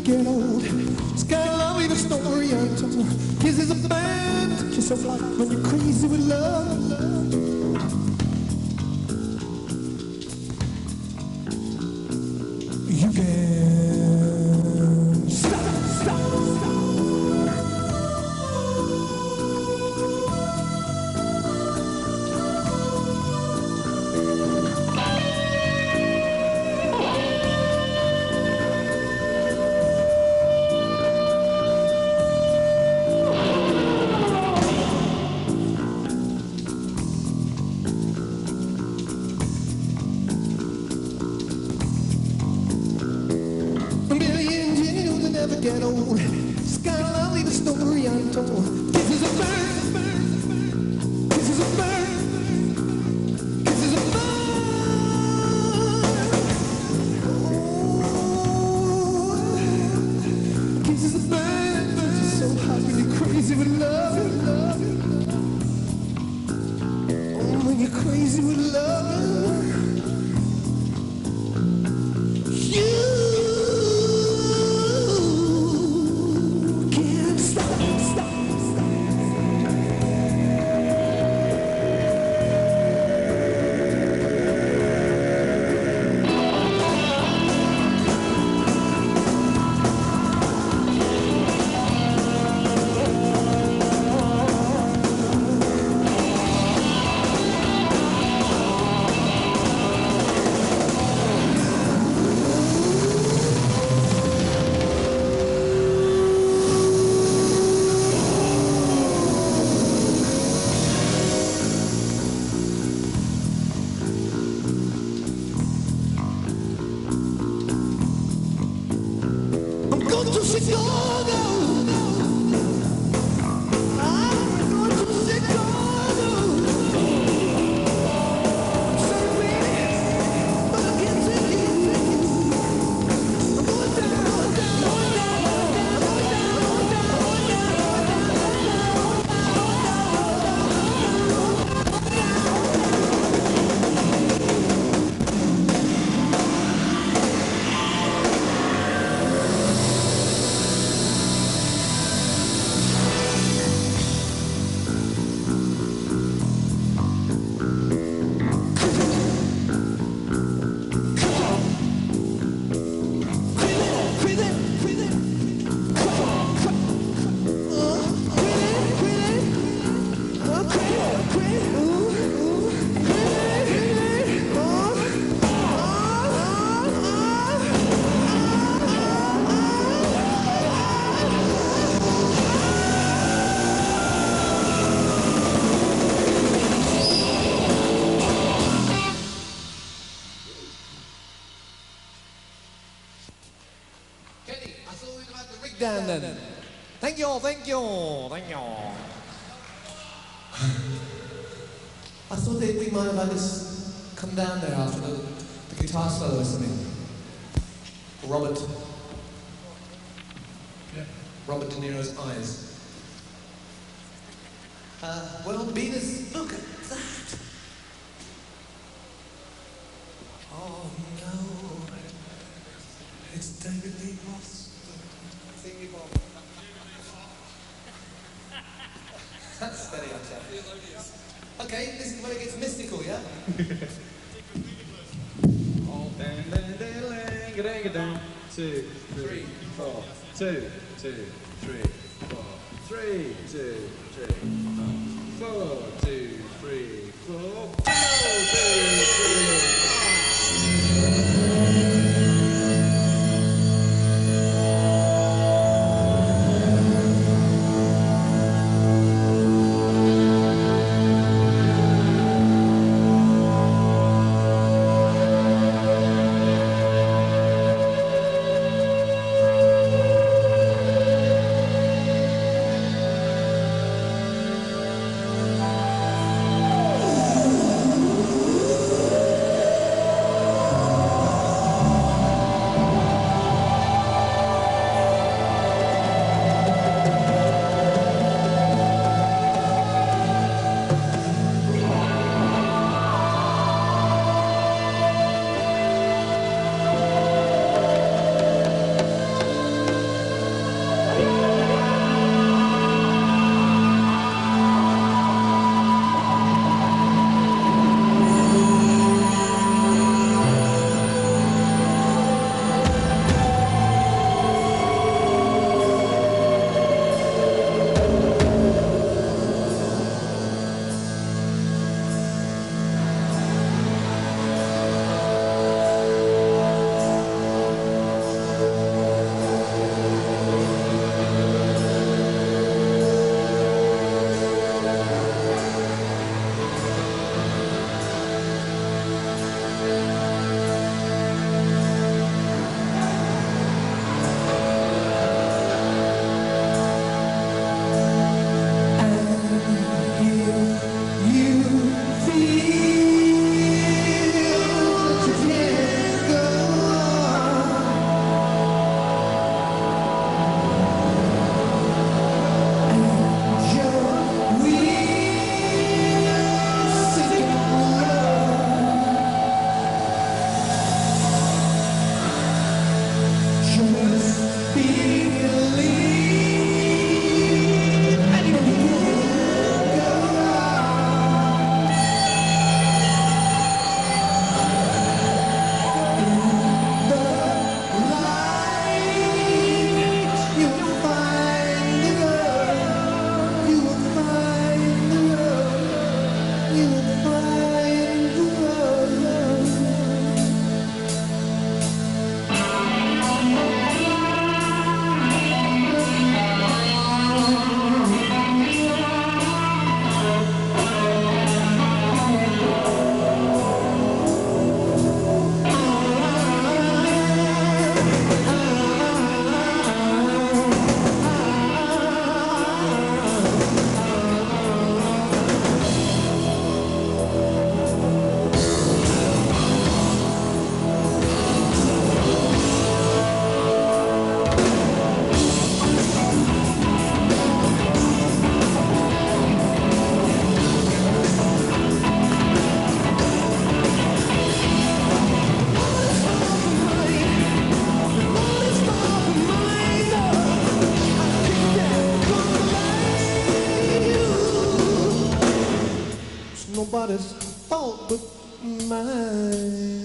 get old. It's got a lovely the story untold. Kisses a man, you're so hot when you're crazy with love. You can stop. Get old. It's got a lovely the story untold. Kisses a bird, kisses a bird, kisses a bird. Oh, kisses a bird. You're so hot when you're crazy with love. Oh, when you're crazy with love. Thank you. I thought that we might have had this come down there after the guitar solo or something. Robert De Niro's eyes. Well, Venus, look at that. Oh no, it's David Lee Roth. Thingy Bob. That's steady, I'm telling. Okay, this is when it gets mystical, yeah? Oh, dang. 2, 3, 4. 2, 2, 3, 4. 3, 2, 3, 4. 4, 2, 3, 4. 4, 2, 3. Nobody's fault but mine.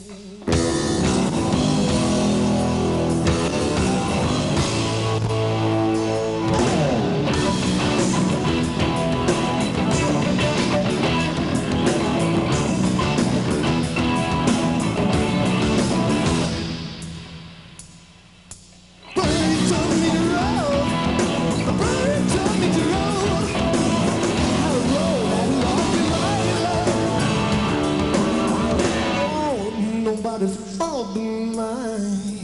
Nobody's fault but mine.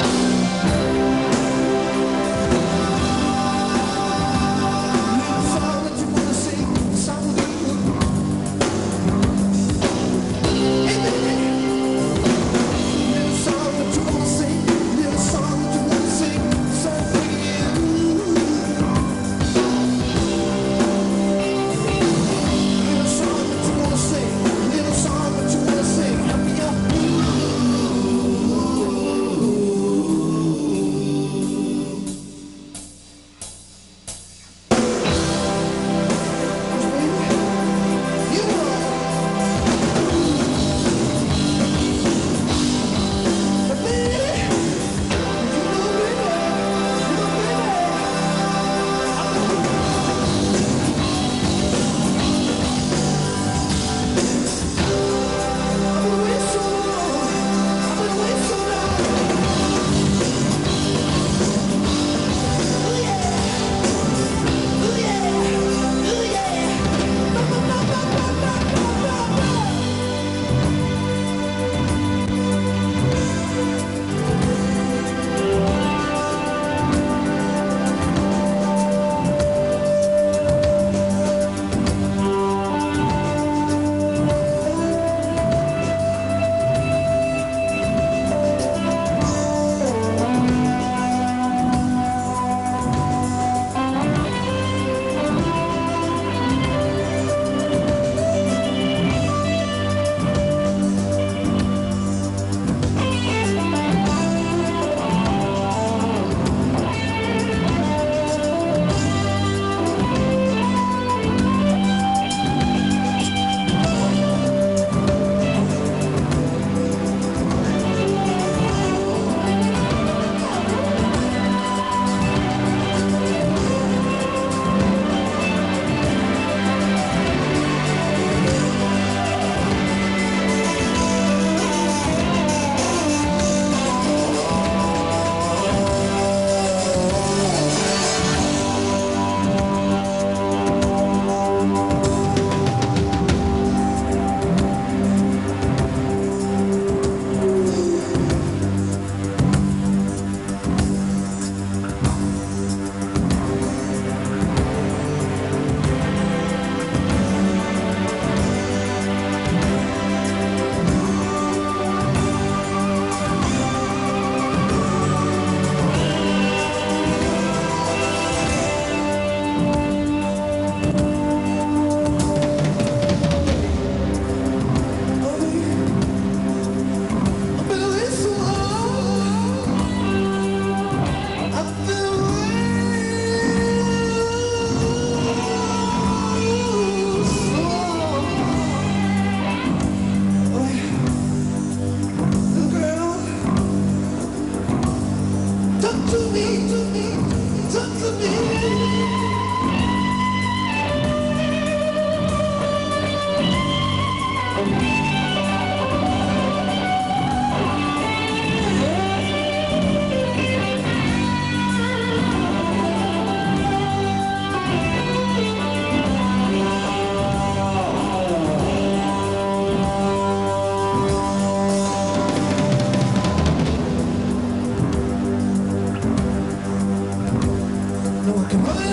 Come on.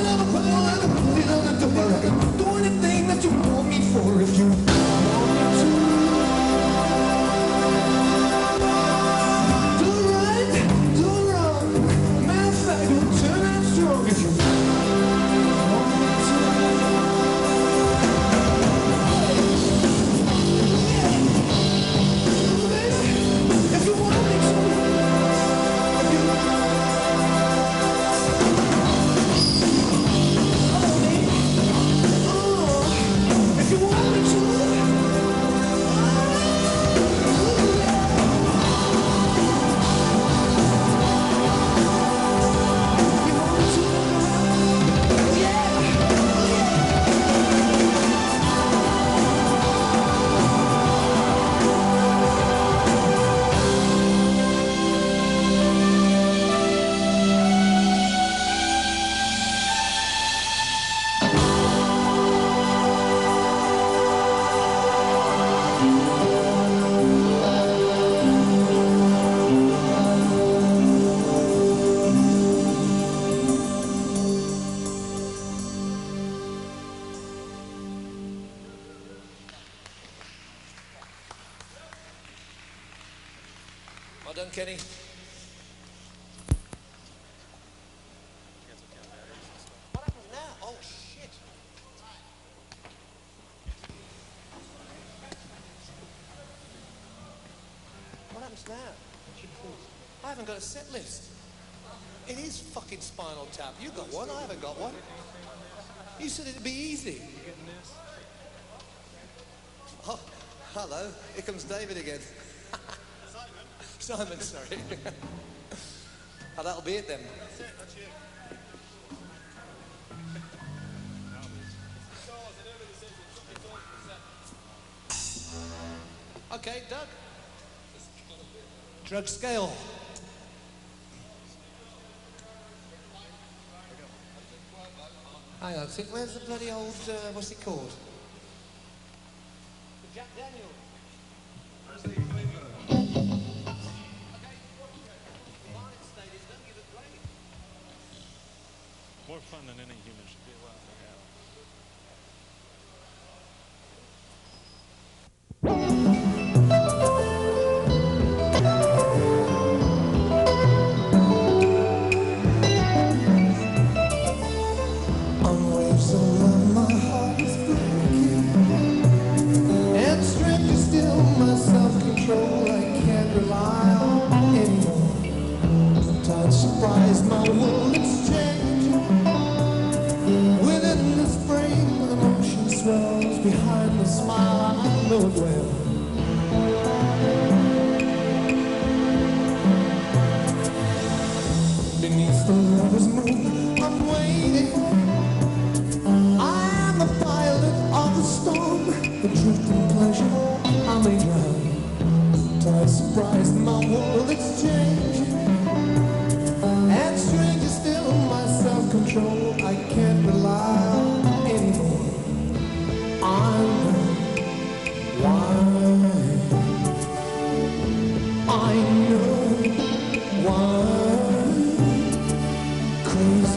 Kenny. What happens now? Oh, shit. What happens now? I haven't got a set list. It is fucking Spinal Tap. You got one, I haven't got one. You said it'd be easy. Oh, hello. Here comes David again. Simon, sorry. Oh, that'll be it then. That's it, that's you. Okay, Doug. Drug scale. Hang on, where's the bloody old, what's it called? The Jack Daniel. Where's the flavor? More fun than any human should be allowed to have. On waves of love, my heart is breaking, and stranger still, my self-control I can't rely on anymore. Time surprise, my world is changing. Within this frame, emotion swells behind the smile. I know it well. Beneath the lover's moon, I'm waiting. I am the pilot of the storm, the truth and pleasure I may drown. Time surprise, my world is changing, and stranger still, my self-control I can't rely on anymore. I know why. I know why. Crazy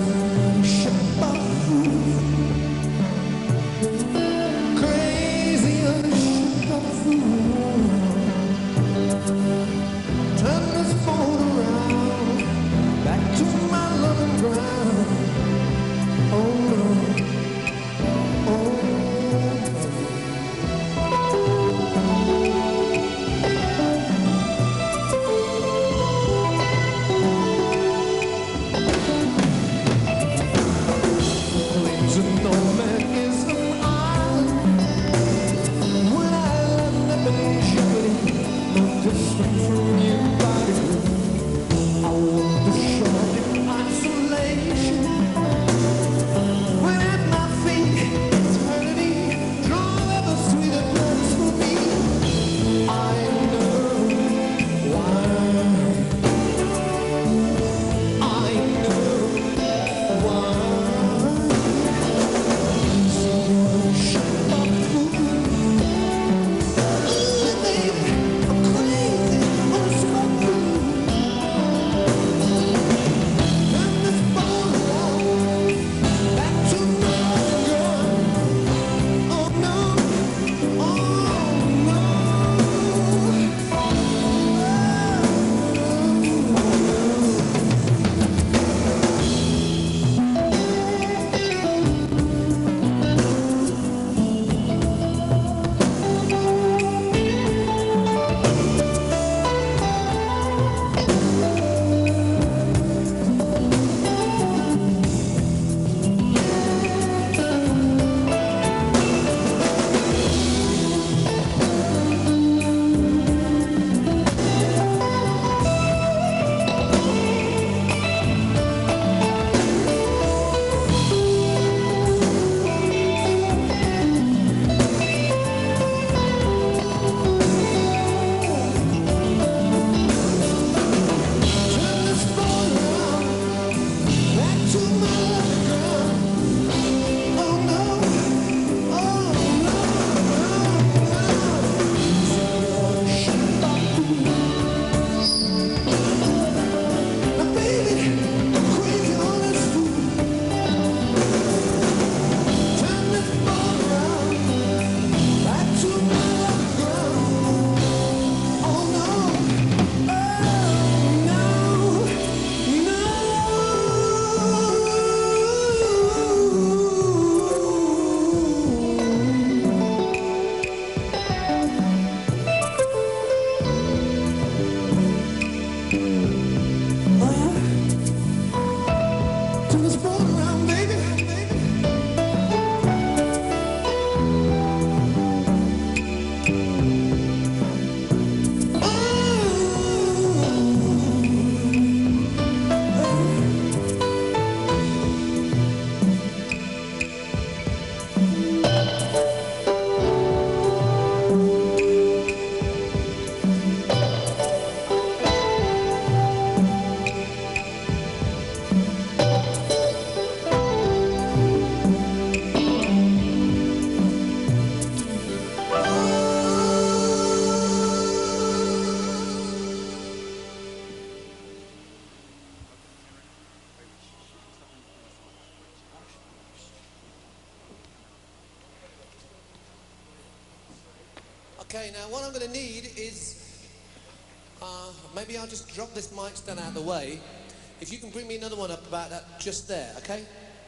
Okay, now what I'm going to need is... maybe I'll just drop this mic stand out of the way. If you can bring me another one up about that just there, okay?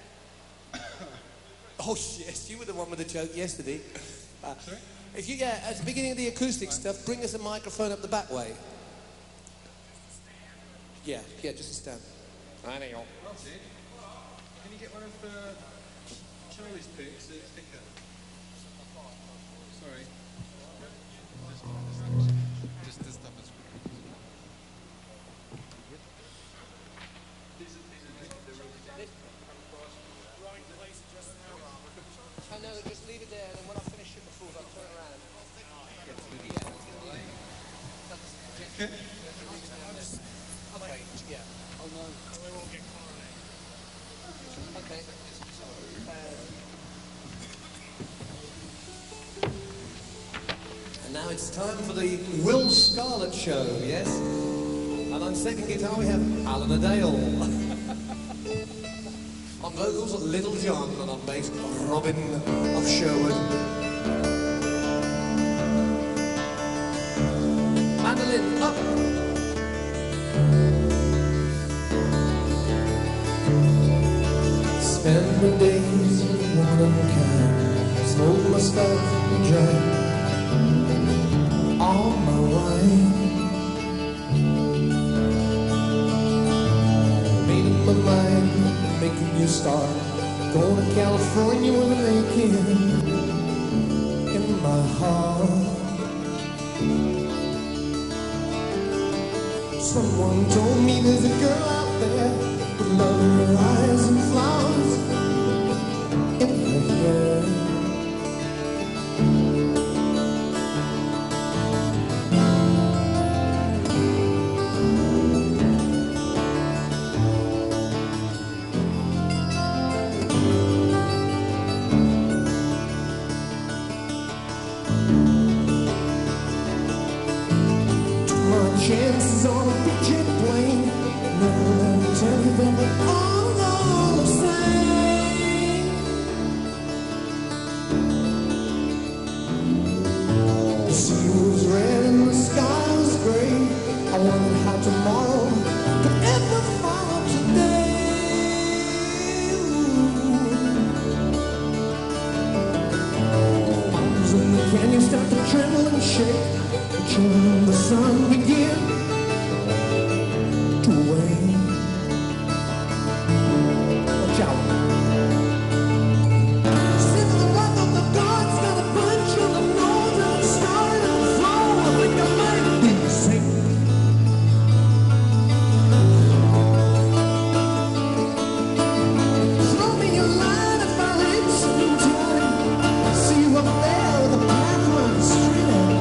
Oh, yes, you were the one with the joke yesterday. Sorry? If you get, at the beginning of the acoustic stuff, bring us a microphone up the back way. Yeah, just a stand. I know. Martin, can you get one of Charlie's picks, the sticker? Sorry. Just this stuff is... Oh, no, just leave it there, and then when I finish it before, I'll turn around. Okay. Okay, yeah. Oh, no. We won't get coronated. Okay. And now it's time for the Will Scarlett Show, yes? And on second guitar we have Alan Adale. On vocals, Little John, and on bass, Robin of Sherwood. Mandolin, up! Spend the days with womankind, smoke my stuff and drink all my wine. Made up my mind, making you start, going to California with an aching in my heart. Someone told me there's a girl out there with love in her eyes and flowers in her hair. Chances on a picture plane. Never let me tell you that we're all the same. The sea was red and the sky was gray. I wondered how tomorrow could ever follow today. Mountains in the canyon start to tremble and shake. The children of the sun begin to wane. Watch out. Sit the wrath of the gods, got a punch on the nose and it's starting to flow. I think I might be sick. Throw me a line if I reach in time. See you up there, the path runs straight ahead.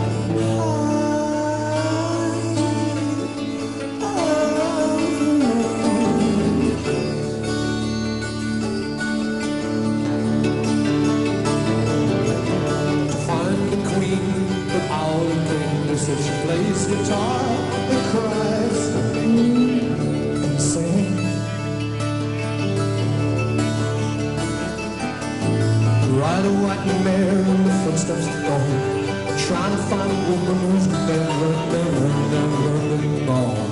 She plays guitar and cries and sings. Ride a white mare in the footsteps to go. Trying to find a woman who's never been born.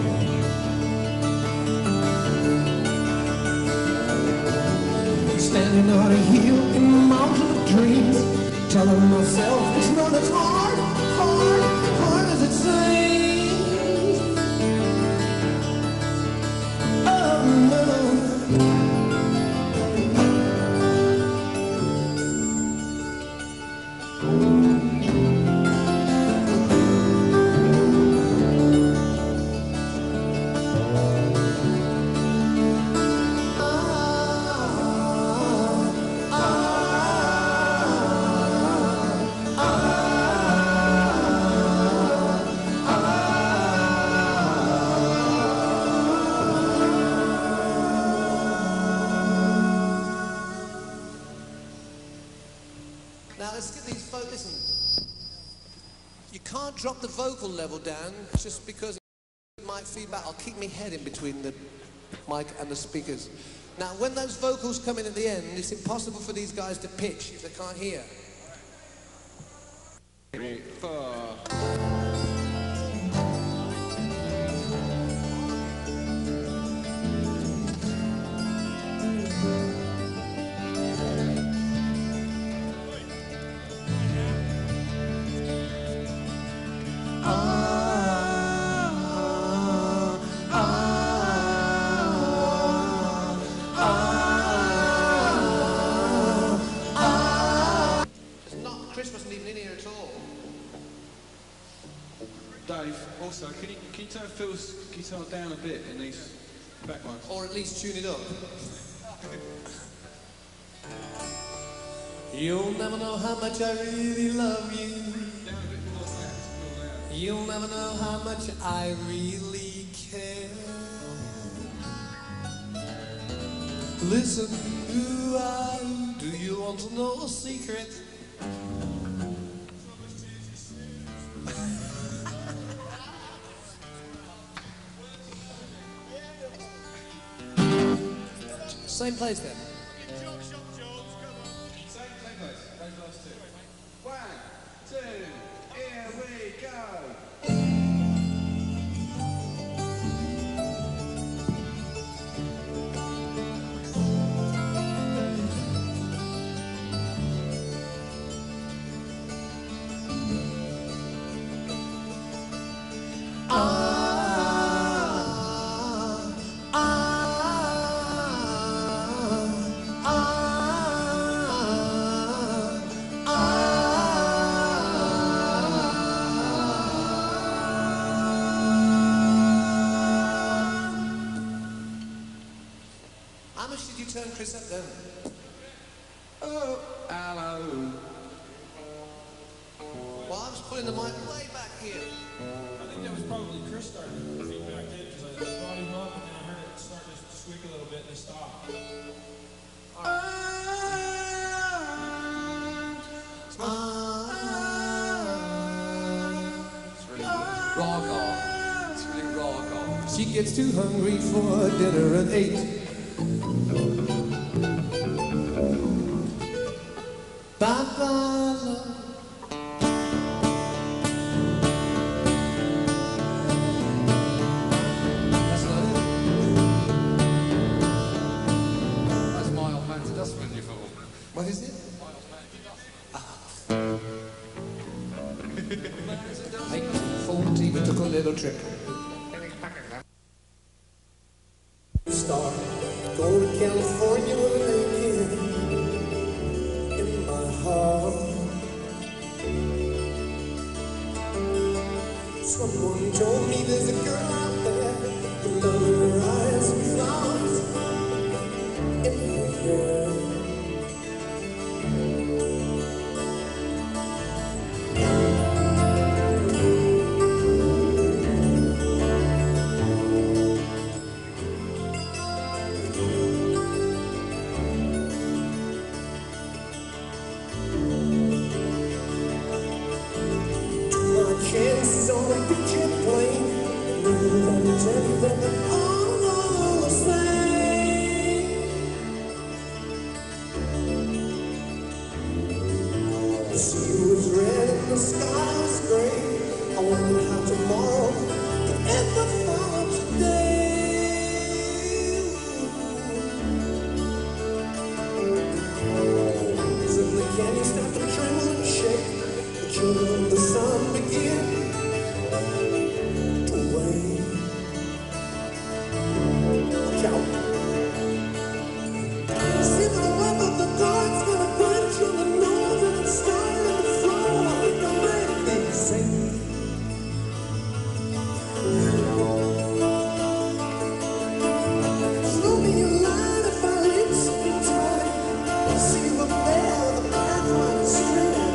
Standing on a hill in the mountain of dreams, telling myself it's not as hard as it seems. Oh no. Now let's get these folks, listen. You can't drop the vocal level down just because it might feedback. I'll keep my head in between the mic and the speakers. Now when those vocals come in at the end, it's impossible for these guys to pitch if they can't hear. 3, 4. Chris wasn't even in here at all. Dave, also, can you turn Phil's guitar down a bit in these back ones? Or at least tune it up. You'll never know how much I really love you. Down a bit more loud, more loud. You'll never know how much I really care. Listen, do you want to know a secret? Same place then. Same place. Those last two. 1, 2, here we go. How much did you turn Chris up then? Oh, hello. Well, I was putting the mic way back here. I think that was probably Chris starting the feedback then, because I brought him up and then I heard it start to squeak a little bit and it stopped. Raw. It's really raw. She gets too hungry for dinner at 8. Bye-bye, love. That's not it. That's my old man's dustbin you thought. What is it? I phoned even took a little trip. Star, go to California with an aching in my heart. Someone told me there's a girl out there with loving her eyes and flowers in her hair. Chances on a picture plane, and tell you that they're all the same. The sea was red and the sky was gray. I wonder how tomorrow could ever follow today. Suddenly canyons start to tremble and shake. The children of the sun begin to wave. Watch out. See the web of the dark's gonna punch you in the nose and it's starting to flow. I think I'm ready to sing. Slow me a line if I lips in time. See you up there, the pathfinder straight.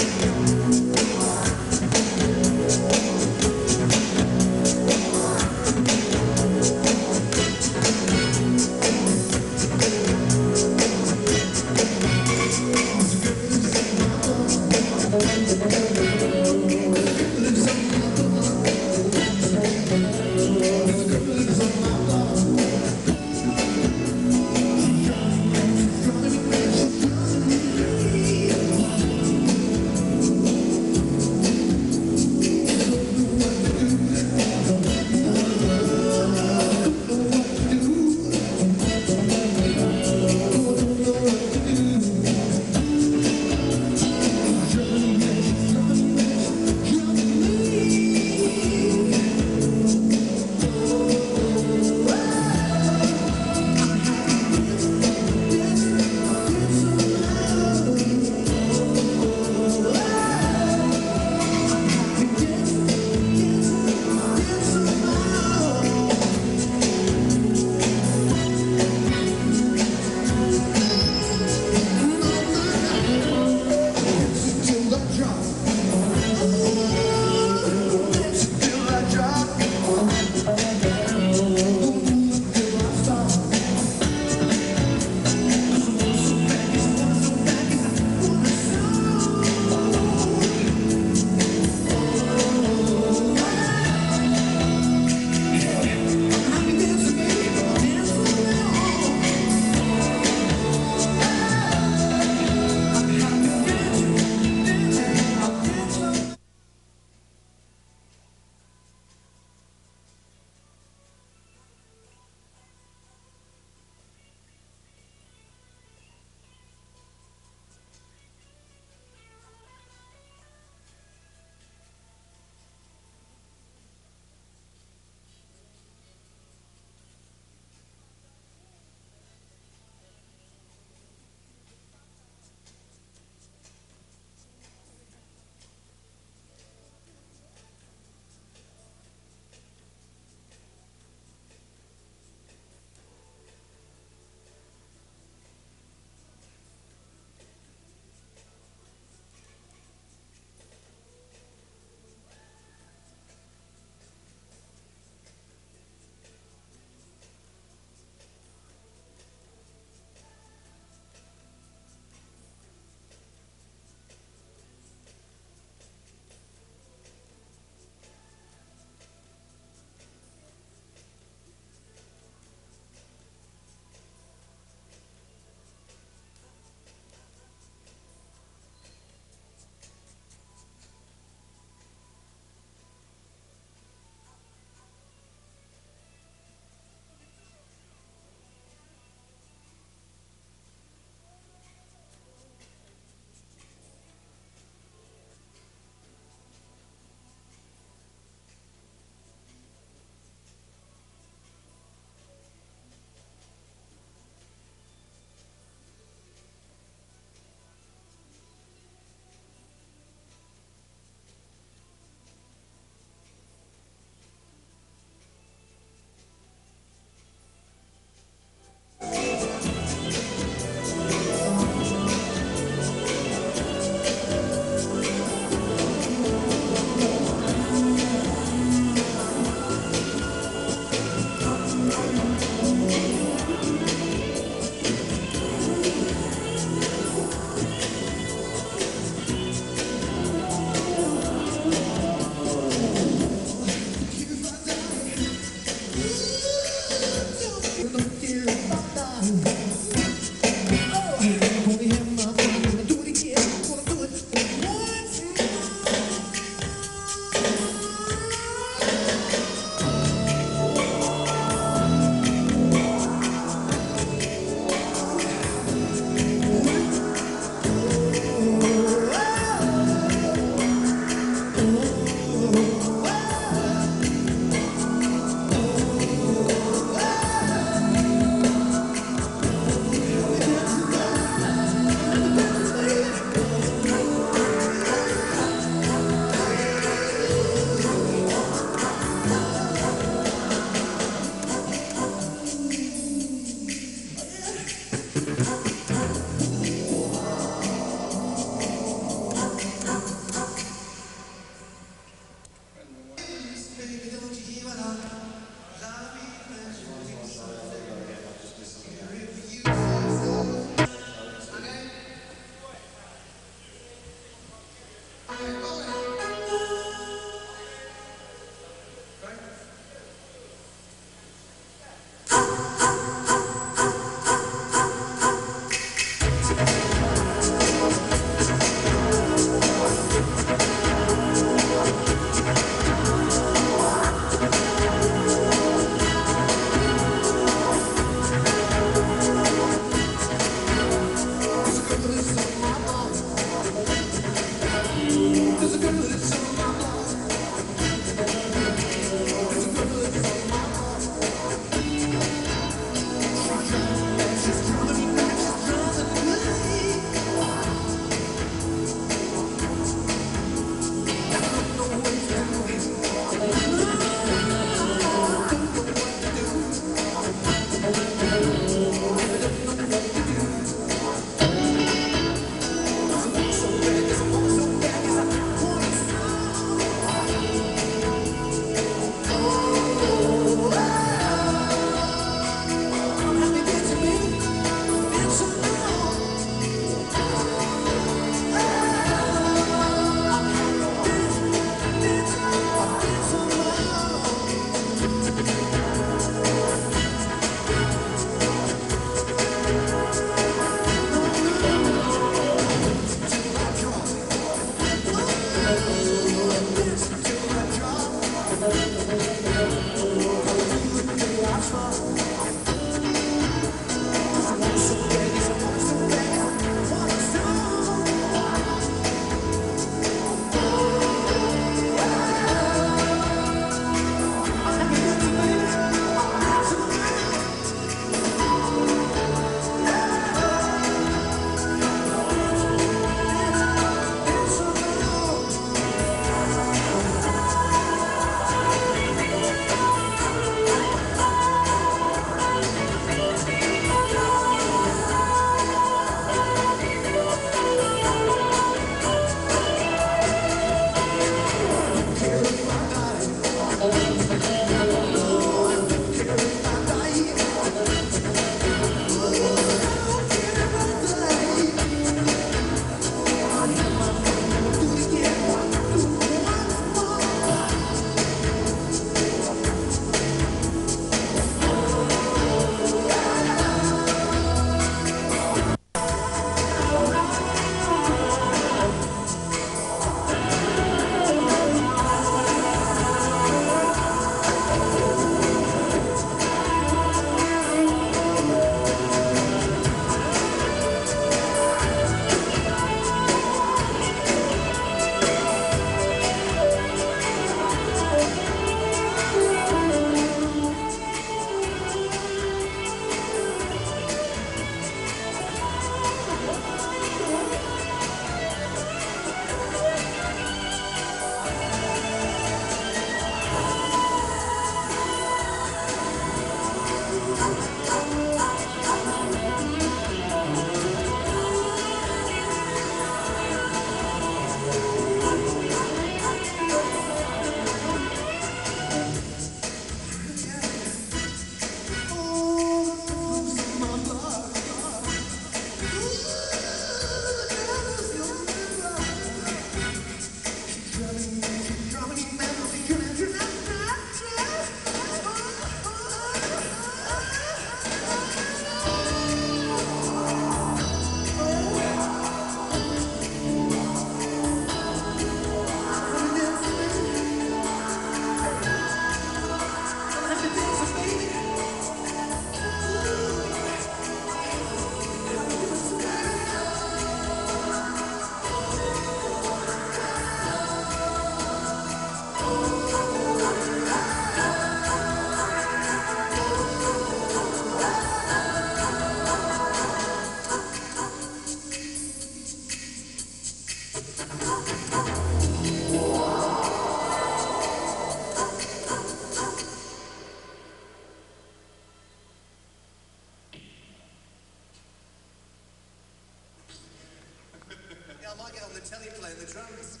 the telly playing the drums.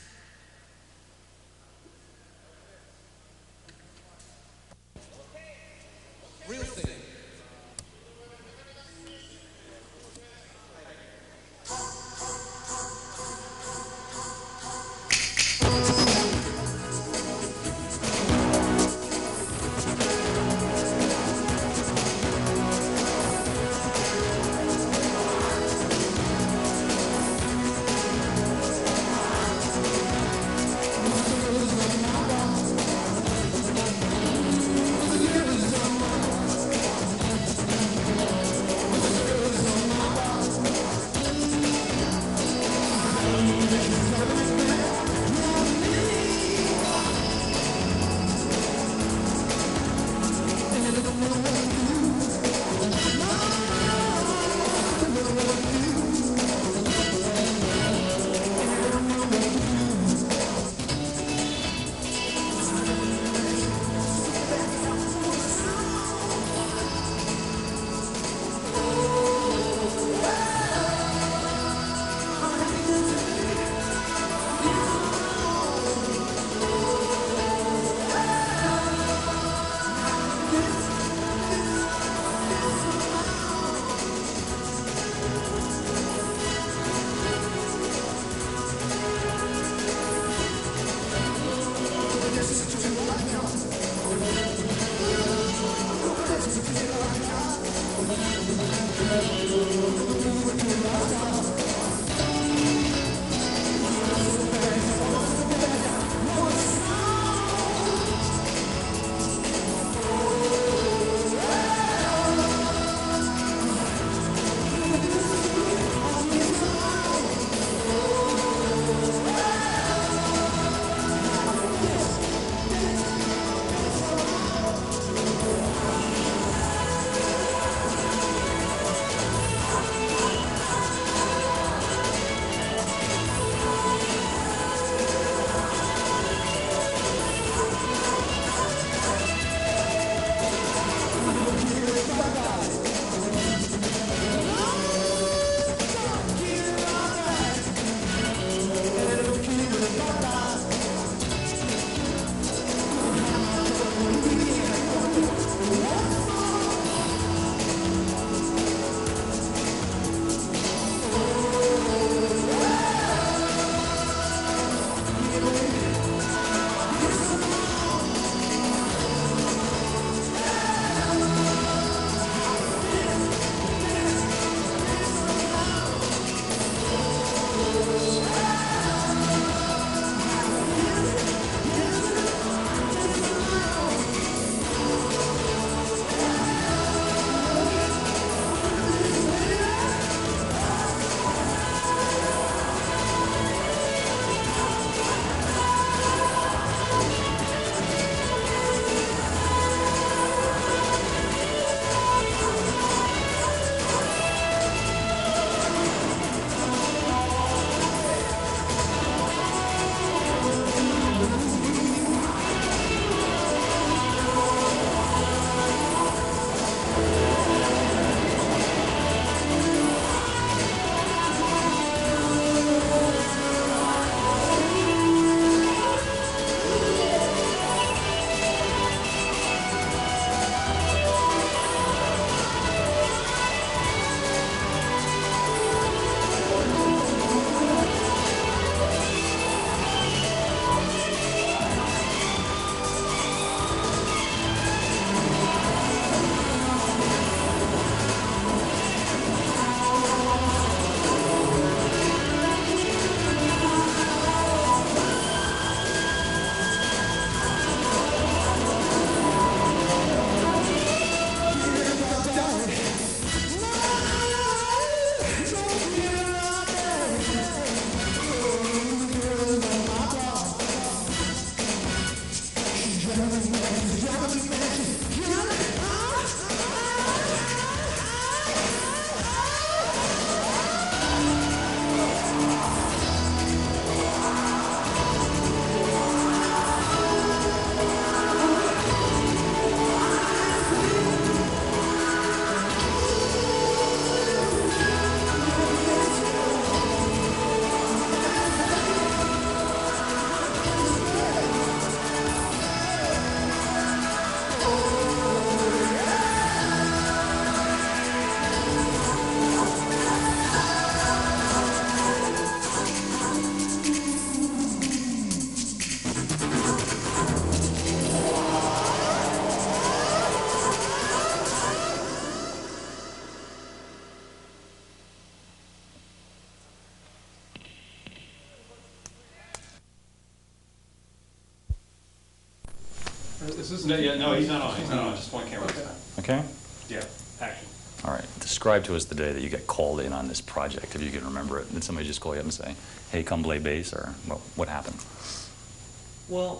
Real thing. This isn't. No, yeah, no, he's not on. He's not on. Just one camera. Okay. Yeah. Action. All right. Describe to us the day that you got called in on this project, if you can remember it. Did somebody just call you up and say, "Hey, come play bass," or what happened? Well,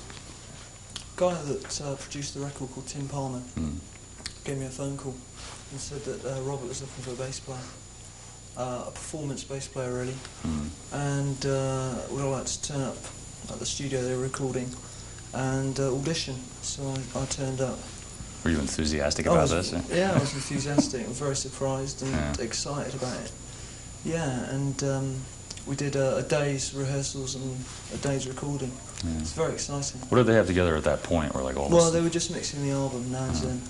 a guy that produced the record called Tim Palmer gave me a phone call and said that Robert was looking for a bass player, a performance bass player really, and would I like to turn up at the studio they were recording and audition. So I turned up. Were you enthusiastic about this? Yeah, I was enthusiastic. I was very surprised and excited about it. Yeah, and we did a day's rehearsals and a day's recording. Yeah. It's very exciting. What did they have together at that point? Or like all Well, this? they were just mixing the album now and then,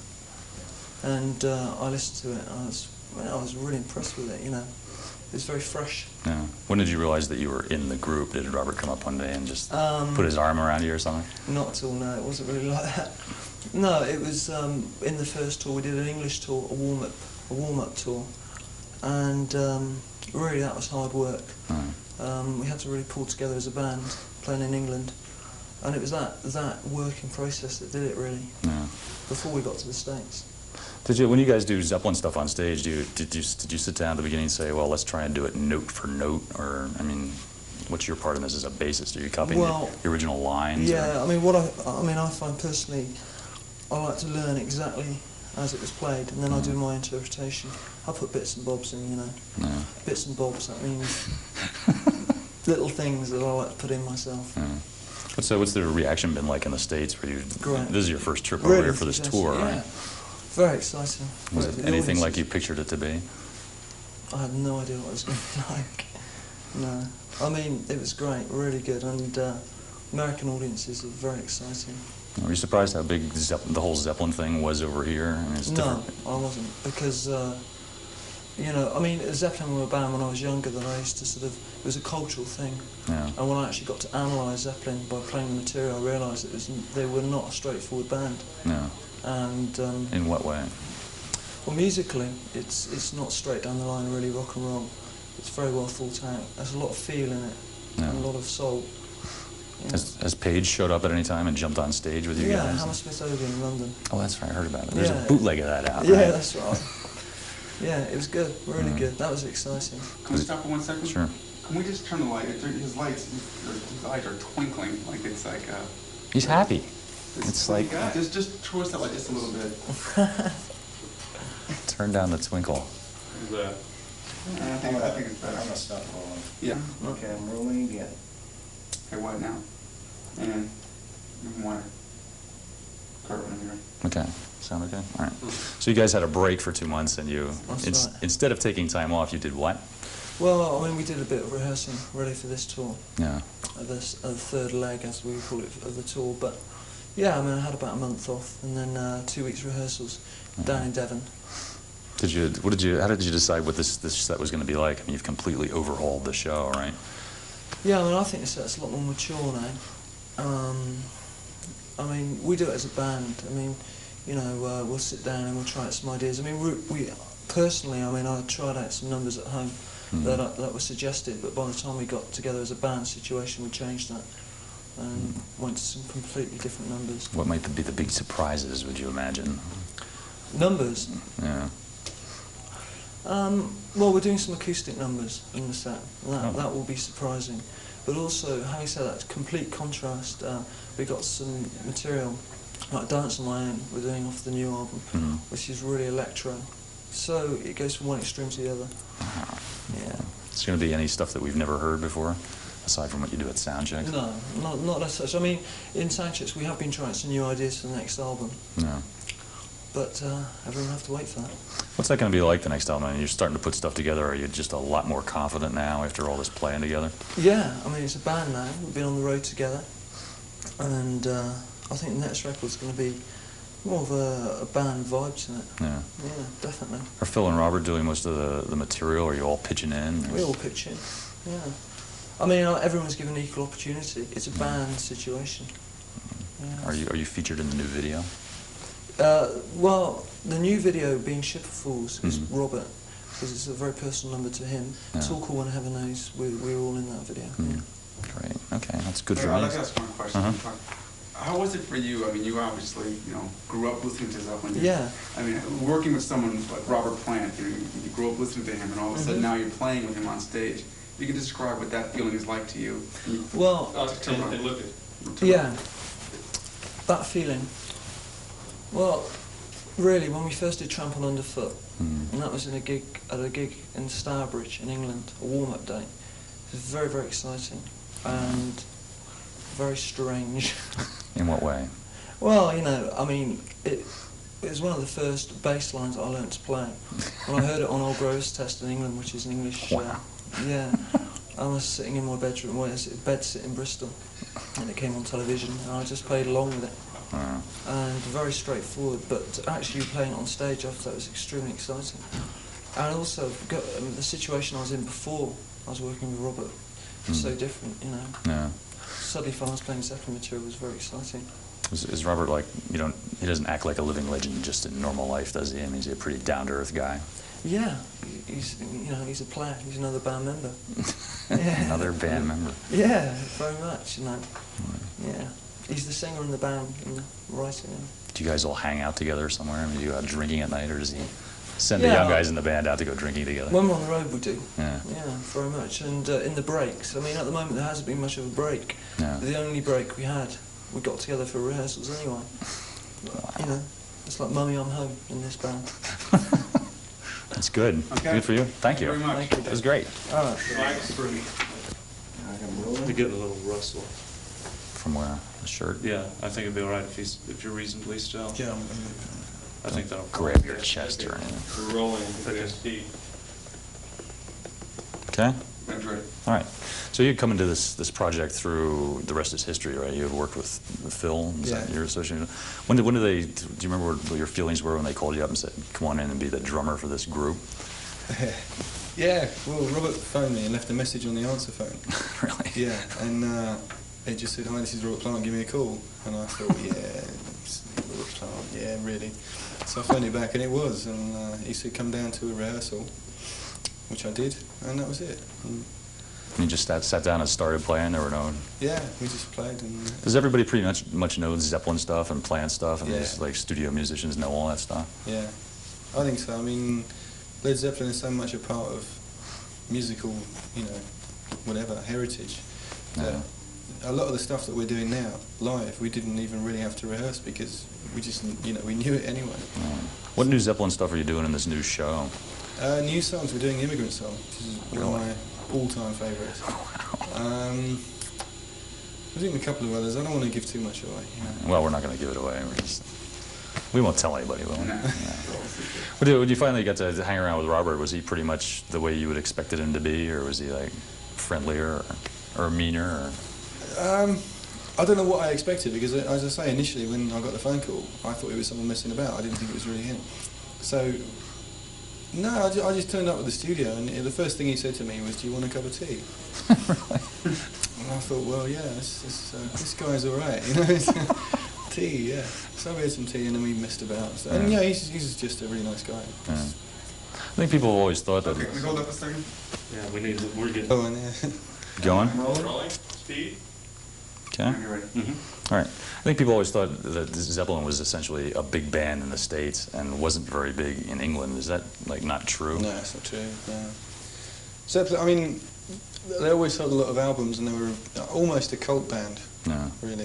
and I listened to it. And I was really impressed with it. You know, it was very fresh. Yeah. When did you realize that you were in the group? Did Robert come up one day and just put his arm around you or something? Not at all. No, it wasn't really like that. No, it was in the first tour. We did an English tour, a warm-up tour, and really that was hard work. We had to really pull together as a band playing in England, and it was that working process that did it really. Yeah. Before we got to the States. Did you, when you guys do Zeppelin stuff on stage, did you sit down at the beginning and say, well, let's try and do it note for note, or I mean, what's your part in this as a bassist? Are you copying the original lines? Yeah, or? I mean, I find personally, I like to learn exactly as it was played, and then I do my interpretation. I put bits and bobs in, you know. Yeah. Bits and bobs, that means little things that I like to put in myself. Yeah. What's the reaction been like in the States? Where Great. This is your first trip Really over here for this tour, yeah. right? Very exciting. Was it anything like you pictured it to be? I had no idea what it was going to be like. No. I mean, it was great, really good, and American audiences are very exciting. Were you surprised how big the whole Zeppelin thing was over here? I mean, it's No, I wasn't, because, you know, I mean, Zeppelin were a band when I was younger that I used to sort of, it was a cultural thing. Yeah. And when I actually got to analyse Zeppelin by playing the material, I realised they were not a straightforward band. Yeah. And in what way? well, musically, it's not straight down the line, really rock and roll. It's very well thought out. There's a lot of feel in it, and a lot of soul. Yeah. Has Paige showed up at any time and jumped on stage with you guys? Yeah, Hammersmith Odeon in London. Oh, that's right, I heard about it. There's Yeah. a bootleg of that out, Yeah, right? that's right. Yeah, it was good, really good. That was exciting. Can we stop for 1 second? Sure. Can we just turn the light? His lights, his eyes are twinkling like it's like. He's happy. It's like just twist that light just a little bit. turn down the twinkle. I think it's better. I'm gonna stop rolling. Yeah. Okay, I'm rolling again. Okay, what now? And even more. Kurt, when you're ready. Okay. Sound okay? All right. So you guys had a break for 2 months, and you That's right. instead of taking time off, you did what? Well, I mean, we did a bit of rehearsing ready for this tour. Yeah. The third leg, as we call it, of the tour. But yeah, I mean, I had about a month off, and then 2 weeks rehearsals down in Devon. How did you decide what this set was going to be like? I mean, you've completely overhauled the show, right? Yeah, I mean, I think the set's a lot more mature now. I mean, we do it as a band. I mean, you know, we'll sit down and we'll try out some ideas. I mean, we personally, I mean, I tried out some numbers at home that were suggested, but by the time we got together as a band situation, we changed that and went to some completely different numbers. What might be the big surprises, would you imagine? Numbers? Yeah. Well, we're doing some acoustic numbers in the set. That will be surprising. But also, having said that, complete contrast, we got some material, like Dance on My Own, we're doing off the new album, which is really electro. So it goes from one extreme to the other. Yeah. Is there going to be any stuff that we've never heard before, aside from what you do at soundchecks? No, not as such. I mean, in soundchecks we have been trying some new ideas for the next album. No. But everyone will have to wait for that. What's that going to be like the next album? I mean, you're starting to put stuff together. Are you just a lot more confident now after all this playing together? Yeah, I mean, it's a band now. We've been on the road together. And I think the next record's going to be more of a band vibe to it. Yeah. Yeah, definitely. Are Phil and Robert doing most of the material? Are you all pitching in? We all pitch in, yeah. I mean, everyone's given equal opportunity. It's a band situation. Yeah. Are you featured in the new video? Well, the new video, being Ship of Fools, is Robert, because it's a very personal number to him. Yeah. It's all cool when Heaven Knows. We're all in that video. Yeah. Great. Okay, that's good for I'd me. like to ask one question. How was it for you? I mean, you obviously, you know, grew up listening to Zeppelin. Yeah. I mean, working with someone like Robert Plant, you know, you grew up listening to him, and all of a sudden now you're playing with him on stage. You can describe what that feeling is like to you. Well, And look at yeah, that feeling. Well, really, when we first did Trample Underfoot, and that was at a gig in Starbridge in England, a warm-up day. It was very, very exciting and very strange. In what way? Well, you know, I mean, it was one of the first bass lines I learnt to play. When I heard it on Old Growers Test in England, which is an English... Wow. Yeah. I was sitting in my bedroom, bed sit in Bristol, and it came on television, and I just played along with it. And very straightforward, but actually playing it on stage, I thought it was extremely exciting. And also, the situation I was in before I was working with Robert was so different, you know. Yeah. Suddenly, if I was playing Zeppelin material, was very exciting. Is Robert like, he doesn't act like a living legend just in normal life, does he? I mean, is he a pretty down-to-earth guy? Yeah, he's a player. He's another band member. Yeah. Another band member. Yeah, very much. You know. Yeah, he's the singer in the band and the writer. You know. Do you guys all hang out together somewhere? I mean, do you go out drinking at night, or does he send the young guys in the band out to go drinking together? When we're on the road, we do. Yeah. Yeah, very much. And in the breaks, I mean, at the moment there hasn't been much of a break. Yeah. The only break we had, we got together for rehearsals anyway. Wow. You know, it's like Mummy, I'm home in this band. That's good. Okay. Good for you. Thank you. Very much. Thank you. That was great. All right. You're getting a little rustle. From where? The shirt? Yeah, I think it'd be all right if you're reasonably still. Yeah. I think that'll Grab your chest or anything. We're rolling against deep. Okay? I'm ready. All right. So you come into this project through The Rest Is History, right? You had worked with Phil. Is that your association? When did they? Do you remember what your feelings were when they called you up and said, "Come on in and be the drummer for this group"? Yeah. Well, Robert phoned me and left a message on the answer phone. Really? Yeah. And it just said, "Hi, this is Robert Plant. Give me a call." And I thought, yeah, it's Robert Plant. Yeah, really. So I phoned it back, and it was. And he said, "Come down to a rehearsal," which I did, and that was it. And you just sat down and started playing? There were no... Yeah, we just played. And Does everybody pretty much know Zeppelin stuff and Plant stuff? And Yeah. these, like, studio musicians know all that stuff? Yeah, I think so. I mean, Led Zeppelin is so much a part of musical, you know, whatever, heritage. Yeah. A lot of the stuff that we're doing now, live, we didn't even really have to rehearse because we just, you know, we knew it anyway. What new Zeppelin stuff are you doing in this new show? New songs, we're doing Immigrant Song, which is one of my all-time favourites. We're doing a couple of others. I don't want to give too much away. You know. Well, we're not going to give it away. We won't tell anybody, will we? No. When you finally got to hang around with Robert, was he pretty much the way you would expected him to be, or was he like friendlier or meaner? Or? I don't know what I expected because, as I say, initially when I got the phone call, I thought it was someone messing about. I didn't think it was really him. So, no, I just turned up at the studio, and the first thing he said to me was, "Do you want a cup of tea?" And I thought, well, yeah, this guy's all right, you know. Tea, yeah. So we had some tea, and then we messed about. So, and yeah, he's just a really nice guy. Yeah. I think people have always thought that. Okay, can we hold up a second? Yeah, we're getting... Oh, and yeah. Going? Rolling? Speed? Okay. Are you ready? All right. I think people always thought that Zeppelin was essentially a big band in the States and wasn't very big in England. Is that, like, not true? No, it's not true. No. Zeppelin, I mean, they always sold a lot of albums, and they were almost a cult band, really.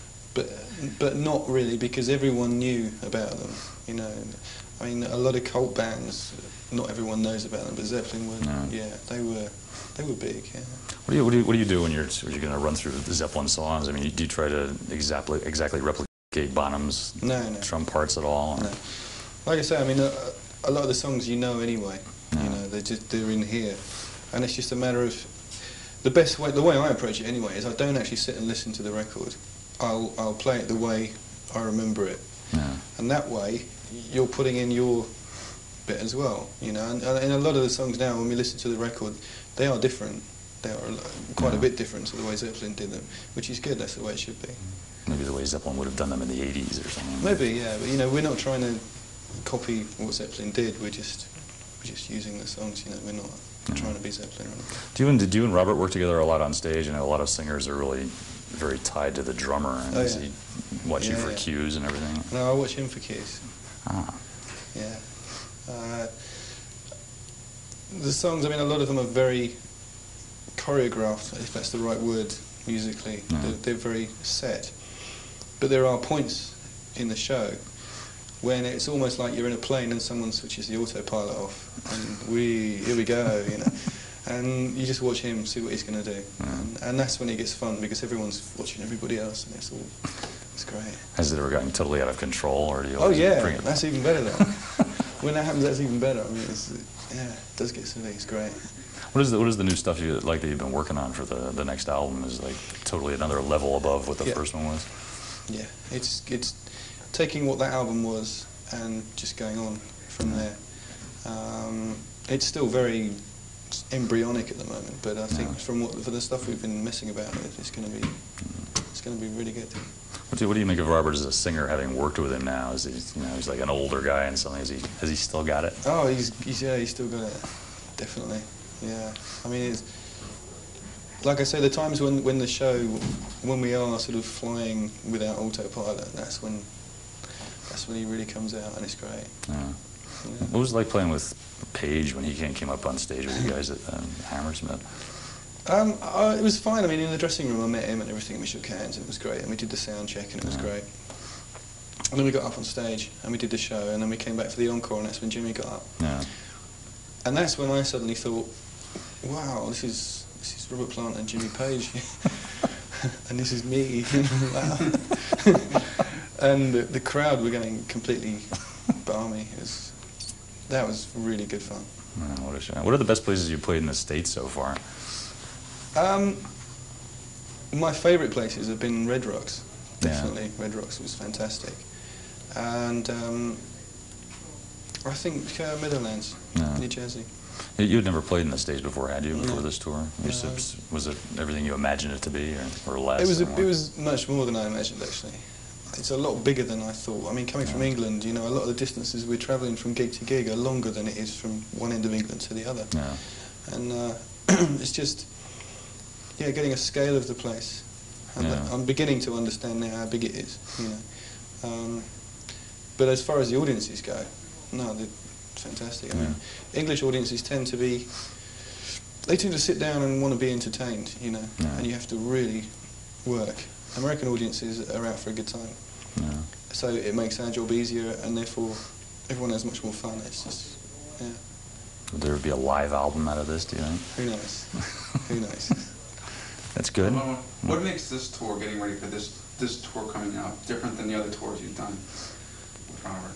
But not really, because everyone knew about them, you know. I mean, a lot of cult bands, not everyone knows about them, but Zeppelin were, they were big, yeah. What do you do when you're going to run through the Zeppelin songs? I mean, do you try to exactly replicate Bonham's drum parts at all? No. Like I say, I mean, a lot of the songs you know anyway. You know, they're in here, and it's just a matter of the way I approach it anyway is I don't actually sit and listen to the record. I'll play it the way I remember it, and that way you're putting in your bit as well, you know. And a lot of the songs now, when we listen to the record, they are different. They are quite a bit different to the way Zeppelin did them, which is good. That's the way it should be. Maybe the way Zeppelin would have done them in the 80s or something. Maybe, yeah. But you know, we're not trying to copy what Zeppelin did. We're just using the songs. You know, we're not trying to be Zeppelin. Do you and Robert work together a lot on stage? And a lot of singers are really very tied to the drummer, and Oh, does yeah. he watch you Yeah, for yeah. cues and everything? No, I watch him for cues. Ah. Yeah. The songs, I mean, a lot of them are very choreographed, if that's the right word, musically. They're very set. But there are points in the show when it's almost like you're in a plane and someone switches the autopilot off, and here we go, you know. And you just watch him, see what he's going to do. And that's when it gets fun, because everyone's watching everybody else, and it's great. Has it ever gotten totally out of control, or do you Oh always yeah, bring it that's even better though. When that happens, that's even better. I mean, it does get silly. It's great. What is the new stuff you like that you've been working on for the next album? Is like totally another level above what the first one was? Yeah, it's taking what that album was and just going on from there. It's still very embryonic at the moment, but I think for the stuff we've been messing about, it's going to be really good. What do you make of Robert as a singer, having worked with him now? Is he, he's like an older guy and something. Has he still got it? Oh, he's still got it, definitely. Yeah, I mean, it's like I say, the times when we are sort of flying without autopilot, that's when he really comes out, and it's great. Yeah. What was it like playing with Page when he came up on stage with you guys at Hammersmith? It was fine. I mean, in the dressing room, I met him and everything, and we shook hands, and it was great. And we did the sound check, and it was great. And then we got up on stage, and we did the show, and then we came back for the encore, and that's when Jimmy got up. Yeah. And that's when I suddenly thought, wow, this is Robert Plant and Jimmy Page, and this is me. Wow. And the crowd were going completely balmy. That was really good fun. What a shame. What are the best places you've played in the States so far? My favourite places have been Red Rocks, definitely. Red Rocks was fantastic. And I think Meadowlands, New Jersey. You had never played in the States before, had you, before this tour? No. Was it everything you imagined it to be, or less? It was much more than I imagined, actually. It's a lot bigger than I thought. I mean, coming from England, a lot of the distances we're travelling from gig to gig are longer than it is from one end of England to the other. Yeah. And it's just, getting a scale of the place. And I'm beginning to understand now how big it is, But as far as the audiences go, no, they're fantastic. I mean, English audiences tend to sit down and want to be entertained, and you have to really work. American audiences are out for a good time. Yeah. So it makes our job easier, and therefore everyone has much more fun. It's just, Would there be a live album out of this, do you think? Who knows? Who knows? That's good. What makes this tour, getting ready for this tour coming out, different than the other tours you've done with Robert?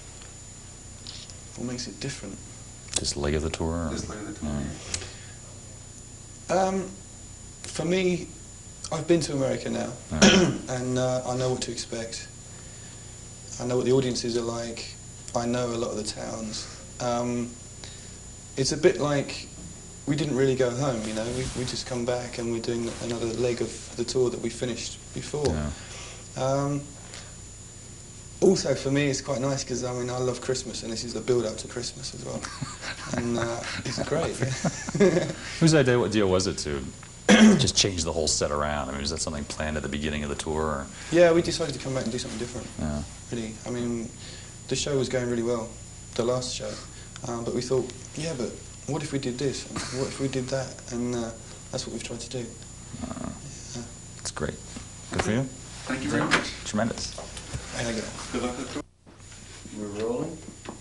What makes it different? This leg of the tour? This leg of the tour. Yeah. For me, I've been to America now, and I know what to expect. I know what the audiences are like. I know a lot of the towns. It's a bit like we didn't really go home, we just come back and we're doing another leg of the tour that we finished before. Yeah. Also, for me, it's quite nice because, I love Christmas, and this is the build-up to Christmas as well. And it's great. Whose idea was it to just change the whole set around? I mean, was that something planned at the beginning of the tour? Or? Yeah, we decided to come back and do something different. Yeah. Really. I mean, the show was going really well, the last show. But we thought, but what if we did this? And what if we did that? And that's what we've tried to do. That's great. Good for you. Thank you very much. Tremendous. Thank you. Good luck with the tour. We're rolling.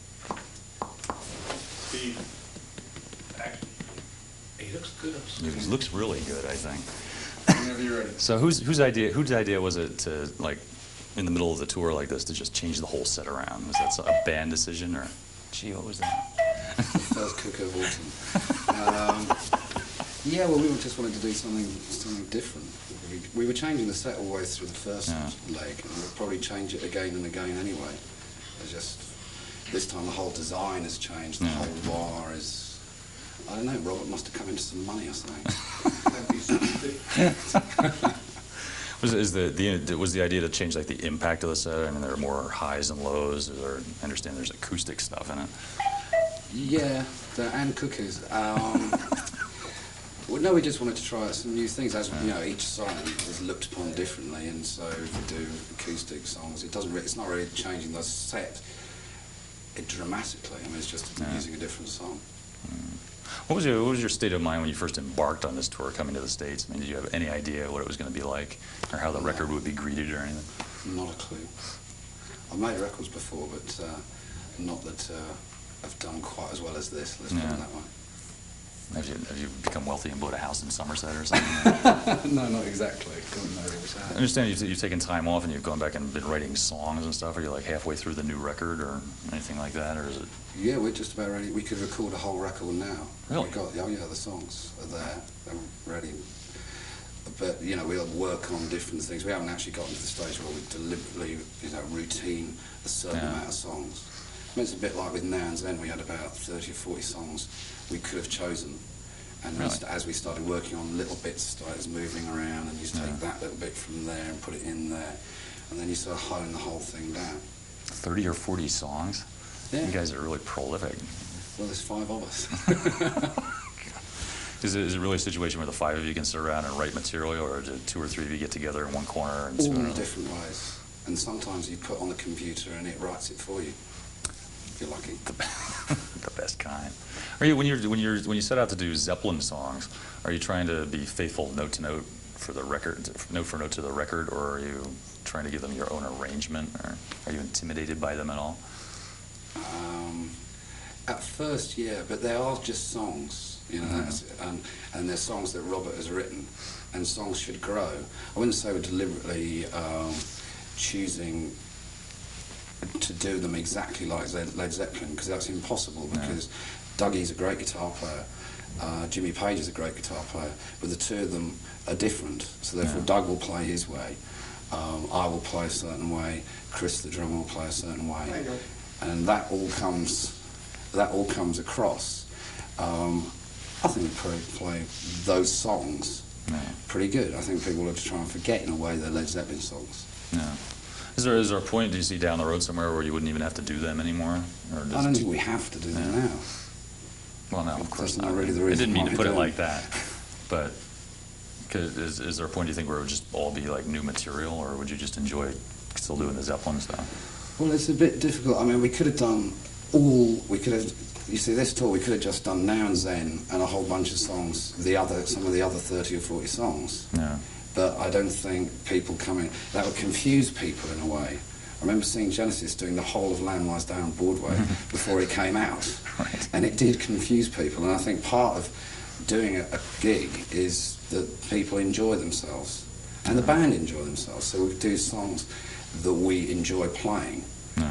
Speed. Action. He looks good. It looks really good, I think. Whenever you're ready. So whose idea was it to, like, in the middle of the tour like this, to just change the whole set around? Was that a band decision, or, gee, what was that? First cook of autumn. Well, we just wanted to do something different. We were changing the set always through the first leg, and we'll probably change it again and again anyway. It's just, this time the whole design has changed, the whole bar is, I don't know, Robert must have come into some money or something. Was the idea to change, like, the impact of the set? I mean, there are more highs and lows. I understand there's acoustic stuff in it. Yeah, and cookies. no, we just wanted to try out some new things. As you know, each song is looked upon differently, and so if we do acoustic songs, it doesn't. It's not really changing the set dramatically. I mean, it's just using a different song. What was your state of mind when you first embarked on this tour, coming to the States? I mean, did you have any idea what it was going to be like, or how the record would be greeted, or anything? Not a clue. I've made records before, but not that I've done quite as well as this. Let's put it that way. Have you become wealthy and bought a house in Somerset or something? No, not exactly. I understand you've taken time off and you've gone back and been writing songs and stuff. Are you like halfway through the new record or anything like that, or is it? Yeah, we're just about ready. We could record a whole record now. Really? We got, the songs are there. They're ready. But, you know, we'll work on different things. We haven't actually gotten to the stage where we deliberately, routine a certain amount of songs. I mean, it's a bit like with Now and Then. We had about 30 or 40 songs we could have chosen. And as we started working on little bits, started moving around, and you take that little bit from there and put it in there. And then you sort of hone the whole thing down. 30 or 40 songs? Yeah. You guys are really prolific. Well, there's 5 of us. Is it really a situation where the 5 of you can sit around and write material, or is it 2 or 3 of you get together in one corner and all different ways? And sometimes you put on the computer and it writes it for you. If you're lucky. The best kind. Are you when you set out to do Zeppelin songs, are you trying to be faithful note to note for the record, note for note to the record, or are you trying to give them your own arrangement, or are you intimidated by them at all? At first, yeah, but they are just songs, and they're songs that Robert has written, and songs should grow. I wouldn't say we're deliberately choosing to do them exactly like Led Zeppelin, because that's impossible, because Dougie's a great guitar player, Jimmy Page is a great guitar player, but the two of them are different, so therefore Doug will play his way, I will play a certain way, Chris the drummer will play a certain way, and that all comes across. I think we play those songs pretty good. I think people have to try and forget in a way they're Led Zeppelin songs. Yeah. Is there a point, do you see down the road somewhere where you wouldn't even have to do them anymore? Or I don't think we have to do them now. Well, no, of course That's not not. really the I reason didn't mean to put it why like that. But is there a point, do you think, where it would just all be like new material, or would you just enjoy still doing the Zeppelin stuff? Well, it's a bit difficult. I mean, we could have done you see, this tour, we could have just done Now and Then and a whole bunch of songs, some of the other 30 or 40 songs. Yeah. But I don't think people coming, that would confuse people in a way. I remember seeing Genesis doing the whole of Land Lies Down Broadway before it came out. Right. And it did confuse people, and I think part of doing a gig is that people enjoy themselves, and the band enjoy themselves, so we do songs that we enjoy playing.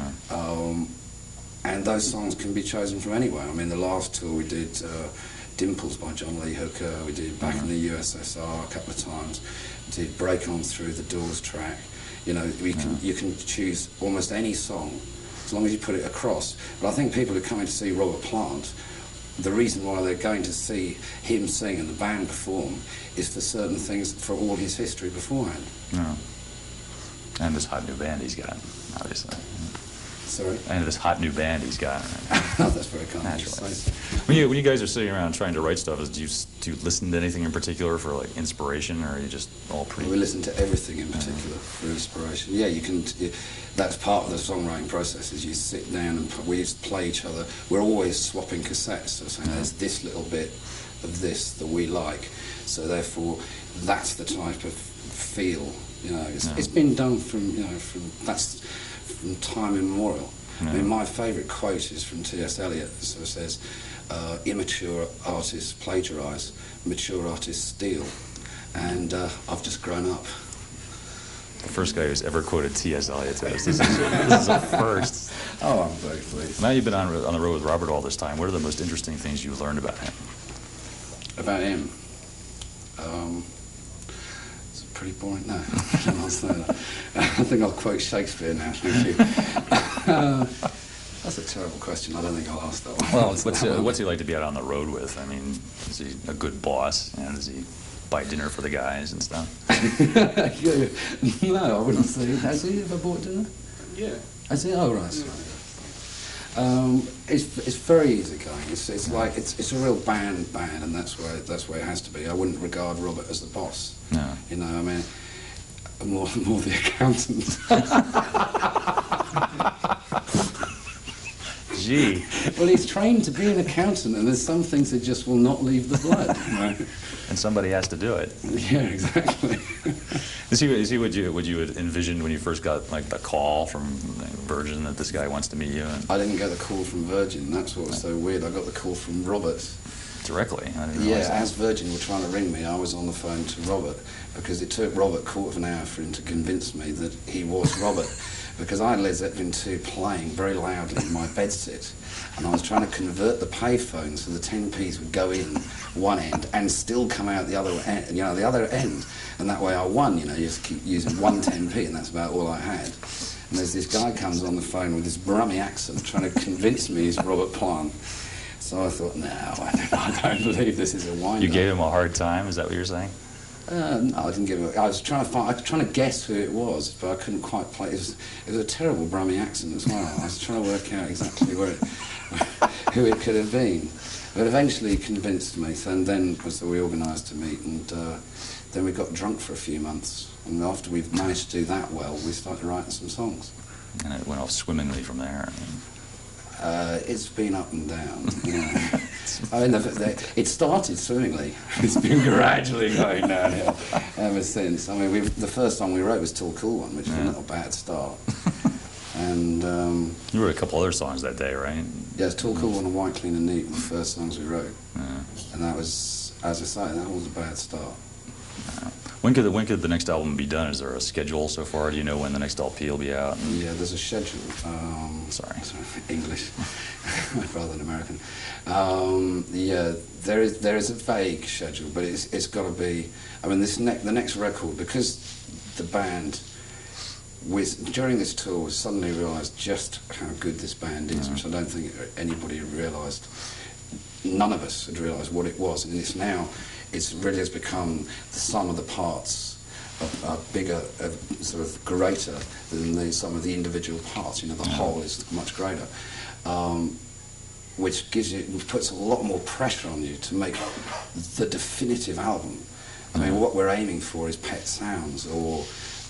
And those songs can be chosen from anywhere. I mean, the last tour we did Dimples by John Lee Hooker, we did Back in the USSR a couple of times, we did Break On Through, the Doors track. You know, you can choose almost any song as long as you put it across. But I think people who are coming to see Robert Plant, the reason why they're going to see him sing and the band perform is for certain things, for all his history beforehand. Yeah. And this hot new band he's got, obviously. Sorry? And this hot new band he's got. That's very kind of you. When you guys are sitting around trying to write stuff, do you listen to anything in particular for like inspiration, or are you just all pretty? We listen to everything in particular for inspiration. Yeah, that's part of the songwriting process. Is you sit down and we play each other. We're always swapping cassettes. So saying there's this little bit of this that we like. So therefore, that's the type of feel. You know, it's been done from time immemorial. I mean, my favourite quote is from T.S. Eliot. So it says, immature artists plagiarise, mature artists steal. And I've just grown up. The first guy who's ever quoted T.S. Eliot to us. This is a first. Oh, I'm very pleased. Now you've been on the road with Robert all this time. What are the most interesting things you've learned about him? About him? It's pretty boring. No, I'll say that. I think I'll quote Shakespeare now. Thank you. That's a terrible question. I don't think I'll ask that one. Well, what's he like to be out on the road with? I mean, is he a good boss? You know, does he buy dinner for the guys and stuff? No, I wouldn't say. Has he ever bought dinner? Yeah. Has he? Oh, right. It's very easygoing. It's like it's a real band, and that's where it has to be. I wouldn't regard Robert as the boss. No. You know, I mean, more the accountant. Gee. Well, he's trained to be an accountant, and there's some things that just will not leave the blood. Right? And somebody has to do it. Yeah, exactly. Is he what you had envisioned when you first got like the call from Virgin that this guy wants to meet you? And I didn't get the call from Virgin. That's what was so weird. I got the call from Robert. Directly? I didn't Yeah, realize that. as Virgin were trying to ring me, I was on the phone to Robert, because it took Robert a quarter of an hour for him to convince me that he was Robert. Because I had Led Zeppelin 2 playing very loudly in my bedsit, and I was trying to convert the payphone so the 10p's would go in one end and still come out the other end, the other end, and that way I won. You just keep using one 10p, and that's about all I had. And there's this guy comes on the phone with this Brummie accent trying to convince me he's Robert Plant. So I thought, no, I don't believe this is a wind-up. You gave him a hard time, is that what you're saying? No, I didn't give it. I was trying to guess who it was, but I couldn't quite play. It was a terrible Brummie accent as well. I was trying to work out exactly who it could have been. But eventually he convinced me, and then we organised to meet, and then we got drunk for a few months. And after we've managed to do that well, we started writing some songs. And it went off swimmingly from there. It's been up and down. I mean, it started swimmingly. It's been gradually going downhill ever since. I mean, the first song we wrote was Tall Cool One, which was a little bad start. And you wrote a couple other songs that day, right? Yeah, Tall Cool One and White, Clean and Neat were the first songs we wrote. Yeah. And that was, as I say, that was a bad start. Yeah. When could the next album be done? Is there a schedule so far? Do you know when the next LP will be out? Yeah, there's a schedule. Sorry, English, rather than American. Yeah, there is a vague schedule, but it's got to be. I mean, the next record, because the band, during this tour, we suddenly realised just how good this band is, which I don't think anybody realised. None of us had realised what it was, and it really has become the sum of the parts are bigger, sort of greater than the sum of the individual parts. The whole is much greater, which puts a lot more pressure on you to make the definitive album. I mean, what we're aiming for is Pet Sounds or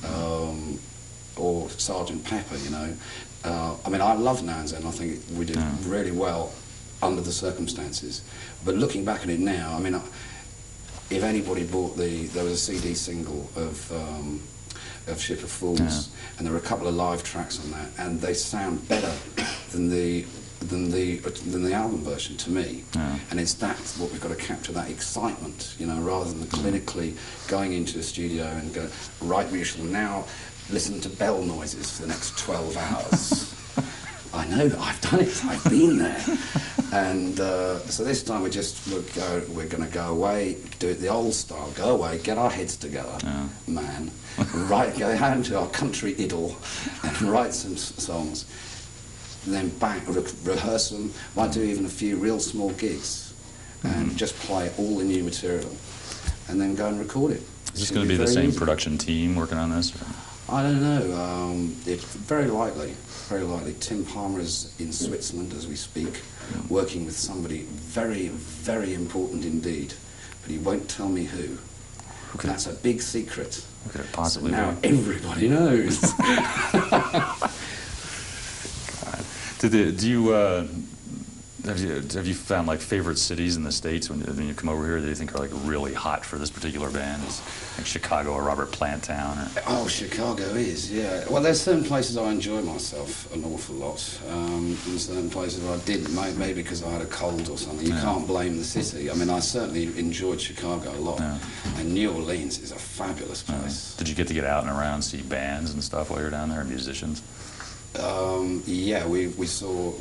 Sgt. Pepper. I mean, I love Now and Then. I think we did really well under the circumstances. But looking back at it now, I mean, if anybody bought there was a CD single of Ship of Fools, and there were a couple of live tracks on that, and they sound better than the album version to me. And it's what we've got to capture, that excitement, rather than clinically going into a studio and go, right, we shall now listen to bell noises for the next 12 hours. I know, I've done it, I've been there. And so this time we're going to go away, do it the old style, go away, get our heads together, man, go out to our country idyll and write some songs, and then back, rehearse them, might do even a few real small gigs, and just play all the new material, and then go and record it. Is this going to be the same production team working on this? Or? I don't know. It's very likely. Very likely. Tim Palmer is in Switzerland as we speak, working with somebody very, very important indeed, but he won't tell me who. That's a big secret. Who could it possibly be? Now everybody knows. Have you found like favorite cities in the States when you come over here that you think are like really hot for this particular band? Is like Chicago or Robert Plant Town? Or? Oh, Chicago is, yeah. Well, there's certain places I enjoy myself an awful lot, and certain places I didn't, maybe because I had a cold or something. You can't blame the city. I mean, I certainly enjoyed Chicago a lot, and New Orleans is a fabulous place. Did you get out and around, see bands and stuff while you were down there, musicians? Yeah, we saw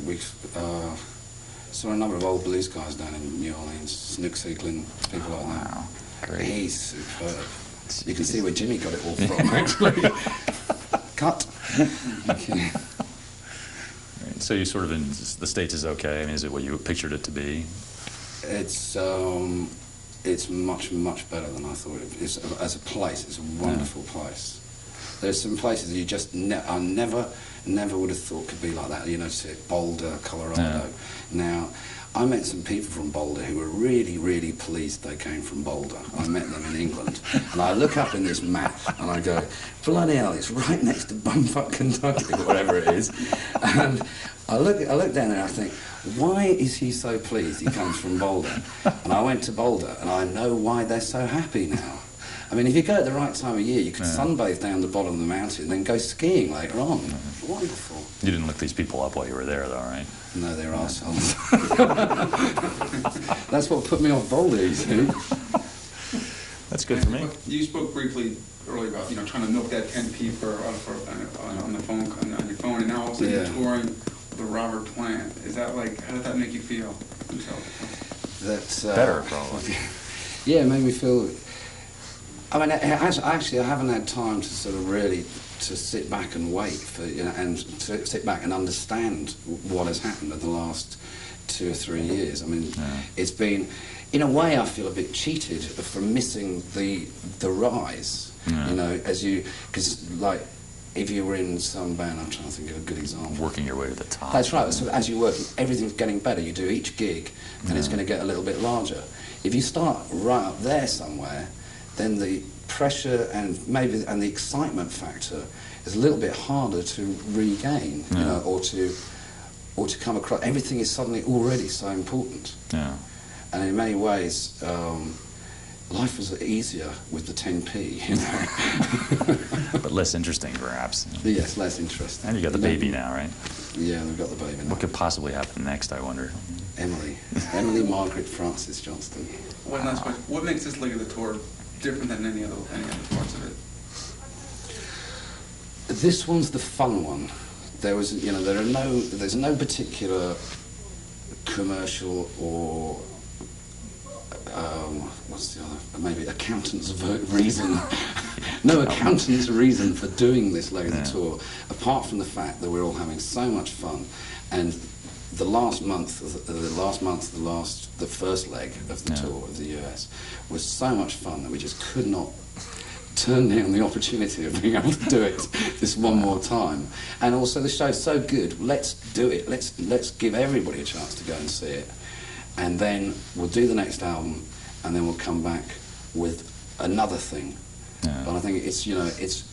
a number of old blues guys down in New Orleans, Snook Seeklin, people like that. Wow, great. He's superb. You can see where Jimmy got it all from, actually. Cut. Okay. So you sort of in the States is okay? I mean, is it what you pictured it to be? It's much, much better than I thought it was. As a place, it's a wonderful place. There's some places you just are never never would have thought could be like that. You know, to Boulder, Colorado. Now, I met some people from Boulder who were really, really pleased they came from Boulder. I met them in England, and I look up in this map and I go, bloody hell, it's right next to bumfuck Kentucky, or whatever it is. And I look down there and I think, why is he so pleased he comes from Boulder? And I went to Boulder and I know why they're so happy now. I mean, if you go at the right time of year, you could sunbathe down the bottom of the mountain and then go skiing later on. Wonderful. You didn't look these people up while you were there, though, right? No, they're arseholes. That's what put me off Boulder, you see. That's good for me. You spoke briefly earlier about, you know, trying to milk that 10p on the phone, on your phone, and now also you're touring with Robert Plant. Is that like, how did that make you feel? That's better, probably. Yeah, it made me feel. I mean, actually, I haven't had time to sort of really to sit back and wait for, you know, and to sit back and understand what has happened in the last 2 or 3 years. I mean, it's been, in a way, I feel a bit cheated for missing the rise. You know, as you, because like, if you were in some band, I'm trying to think of a good example. Working your way to the top. That's right. So as you work, everything's getting better. You do each gig, and it's going to get a little bit larger. If you start right up there somewhere, then the pressure and the excitement factor is a little bit harder to regain, you know, or to come across. Everything is suddenly already so important. Yeah. And in many ways, life was easier with the 10p, you know. But less interesting, perhaps. Yes, less interesting. And you got the baby now, right? Yeah, we've got the baby now. What could possibly happen next, I wonder? Emily Margaret Francis Johnstone. One last question. What makes this leg of the tour different than any other parts of it? This one's the fun one. There was, you know, there's no particular commercial or what's the other? Maybe accountant's reason. No accountant's reason for doing this leg of the tour, apart from the fact that we're all having so much fun, and the first leg of the tour of the US was so much fun that we just could not turn down the opportunity of being able to do it this one more time. And also the show's so good, let's do it. Let's give everybody a chance to go and see it. And then we'll do the next album, and then we'll come back with another thing. But I think it's, you know,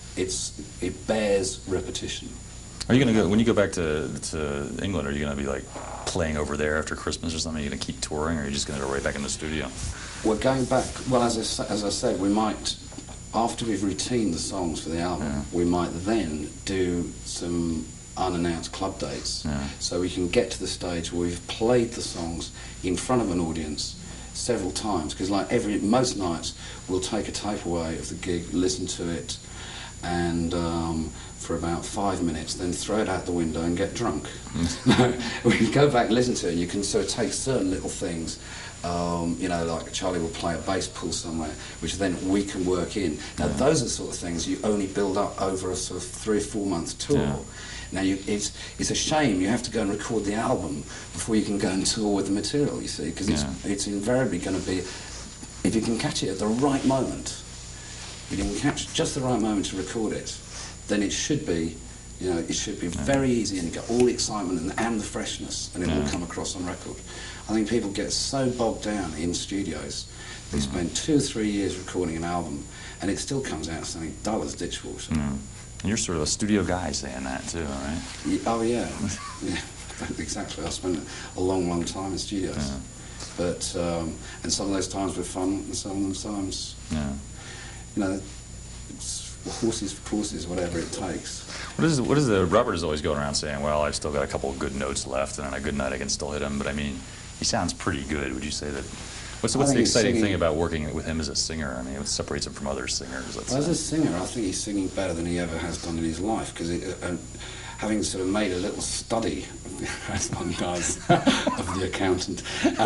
it bears repetition. Are you going to go, when you go back to England, are you going to be like playing over there after Christmas or something? Are you going to keep touring, or are you just going to go right back in the studio? We're going back, well, as I said, we might, after we've routined the songs for the album, we might then do some unannounced club dates. So we can get to the stage where we've played the songs in front of an audience several times, because like most nights we'll take a tape away of the gig, listen to it, and for about 5 minutes, then throw it out the window and get drunk. We can go back and listen to it, and you can sort of take certain little things, you know, like Charlie will play a bass pull somewhere, which then we can work in. Now those are the sort of things you only build up over a sort of 3 or 4 month tour. Now it's a shame you have to go and record the album before you can go and tour with the material, you see, because it's invariably going to be, if you can catch it at the right moment, if you can catch just the right moment to record it, then it should be, you know, it should be very easy, and you get all the excitement and the freshness, and it'll all come across on record. I think people get so bogged down in studios, they spend 2 or 3 years recording an album, and it still comes out something dull as ditchwater. And you're sort of a studio guy saying that too, right? Oh yeah, yeah, exactly. I spent a long, long time in studios, but and some of those times were fun, and some of those times, you know, it's horses for courses, whatever it takes. Robert is always going around saying, well, I've still got a couple of good notes left, and on a good night I can still hit them, but I mean, he sounds pretty good. Would you say that? What's the exciting thing about working with him as a singer? I mean, what separates him from other singers? Well, as a singer, I think he's singing better than he ever has done in his life, because having sort of made a little study, as one does, of the accountant,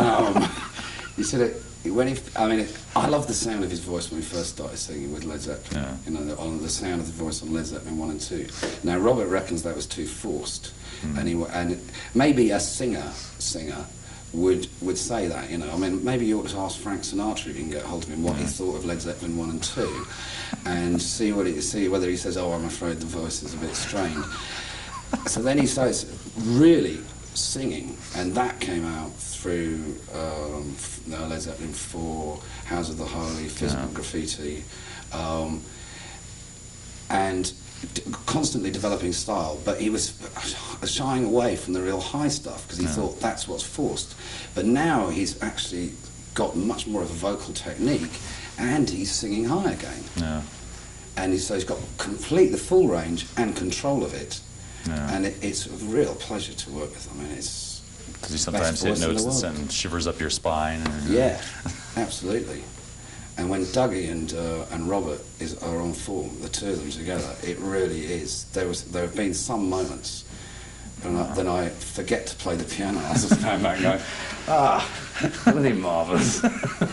he said it, I love the sound of his voice when he first started singing with Led Zeppelin. You know, the sound of the voice on Led Zeppelin 1 and 2. Now, Robert reckons that was too forced, and maybe a singer would say that, you know. I mean, maybe you ought to ask Frank Sinatra, if you can get hold of him, what he thought of Led Zeppelin 1 and 2, and see whether he says, oh, I'm afraid the voice is a bit strained. So then he starts really singing, and that came out through Led Zeppelin 4, House of the Holy, Physical Graffiti, and constantly developing style, but he was shying away from the real high stuff because he thought that's what's forced. But now he's actually got much more of a vocal technique, and he's singing high again. Yeah. And so he's got the full range and control of it. Yeah. And it's a real pleasure to work with. I mean, it's... Because you sometimes hit notes that send shivers up your spine. Yeah, absolutely. And when Dougie and Robert are on form, the two of them together, it really is. There have been some moments when then I forget to play the piano. I just stand back and go, really marvellous.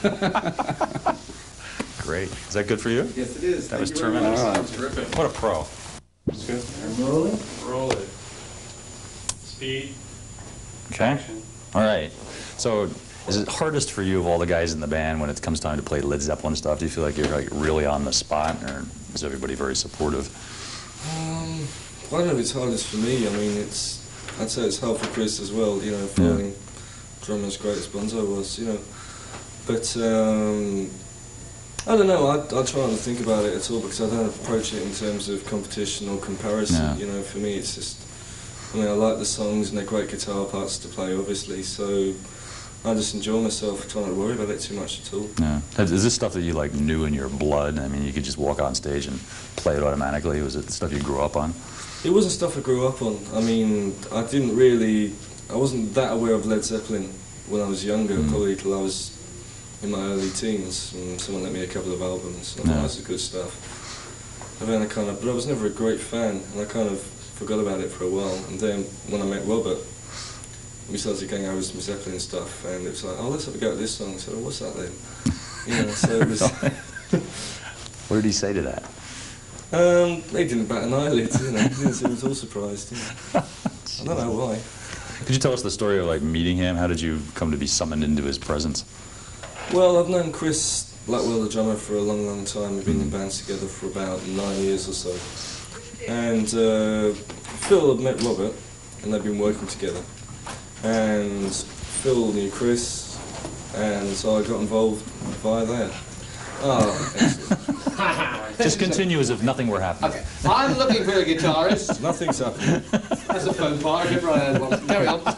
Great. Is that good for you? Yes, it is. That was tremendous. All right. What a pro. It's good. I'm rolling. Roll it. Speed. Okay. All right. So, is it hardest for you of all the guys in the band when it comes time to play Led Zeppelin stuff? Do you feel like you're like really on the spot, or is everybody very supportive? I don't know if it's hardest for me. I mean, I'd say it's hard for Chris as well. You know, finding drummers great as Bonzo was. You know, but I don't know. I try not to think about it at all because I don't approach it in terms of competition or comparison. Yeah. You know, for me, it's just. I mean, I like the songs and they're great guitar parts to play, obviously. So. I just enjoy myself, trying not to worry about it too much at all. Yeah. Is this stuff that you like knew in your blood? I mean, you could just walk on stage and play it automatically. Was it stuff you grew up on? It wasn't stuff I grew up on. I mean, I wasn't that aware of Led Zeppelin when I was younger, probably till I was in my early teens, and someone lent me a couple of albums, and I thought that's good stuff. And then but I was never a great fan, and I kind of forgot about it for a while, and then when I met Robert, we started going over some Zeppelin stuff, and it was like, oh, let's have a go at this song. I said, oh, what's that then? You know, so it was... What did he say to that? He didn't bat an eyelid, you know. He didn't seem at all surprised. You know. I don't know why. Could you tell us the story of like meeting him? How did you come to be summoned into his presence? Well, I've known Chris Blackwell, the drummer, for a long, long time. We've been in bands together for about 9 years or so. And Phil had met Robert, and they'd been working together. And Phil knew Chris, and so I got involved via there. Oh, excellent. Just continue as if nothing were happening. Okay, I'm looking for a guitarist. Nothing's happening. That's a phone part, if I had one. Carry on.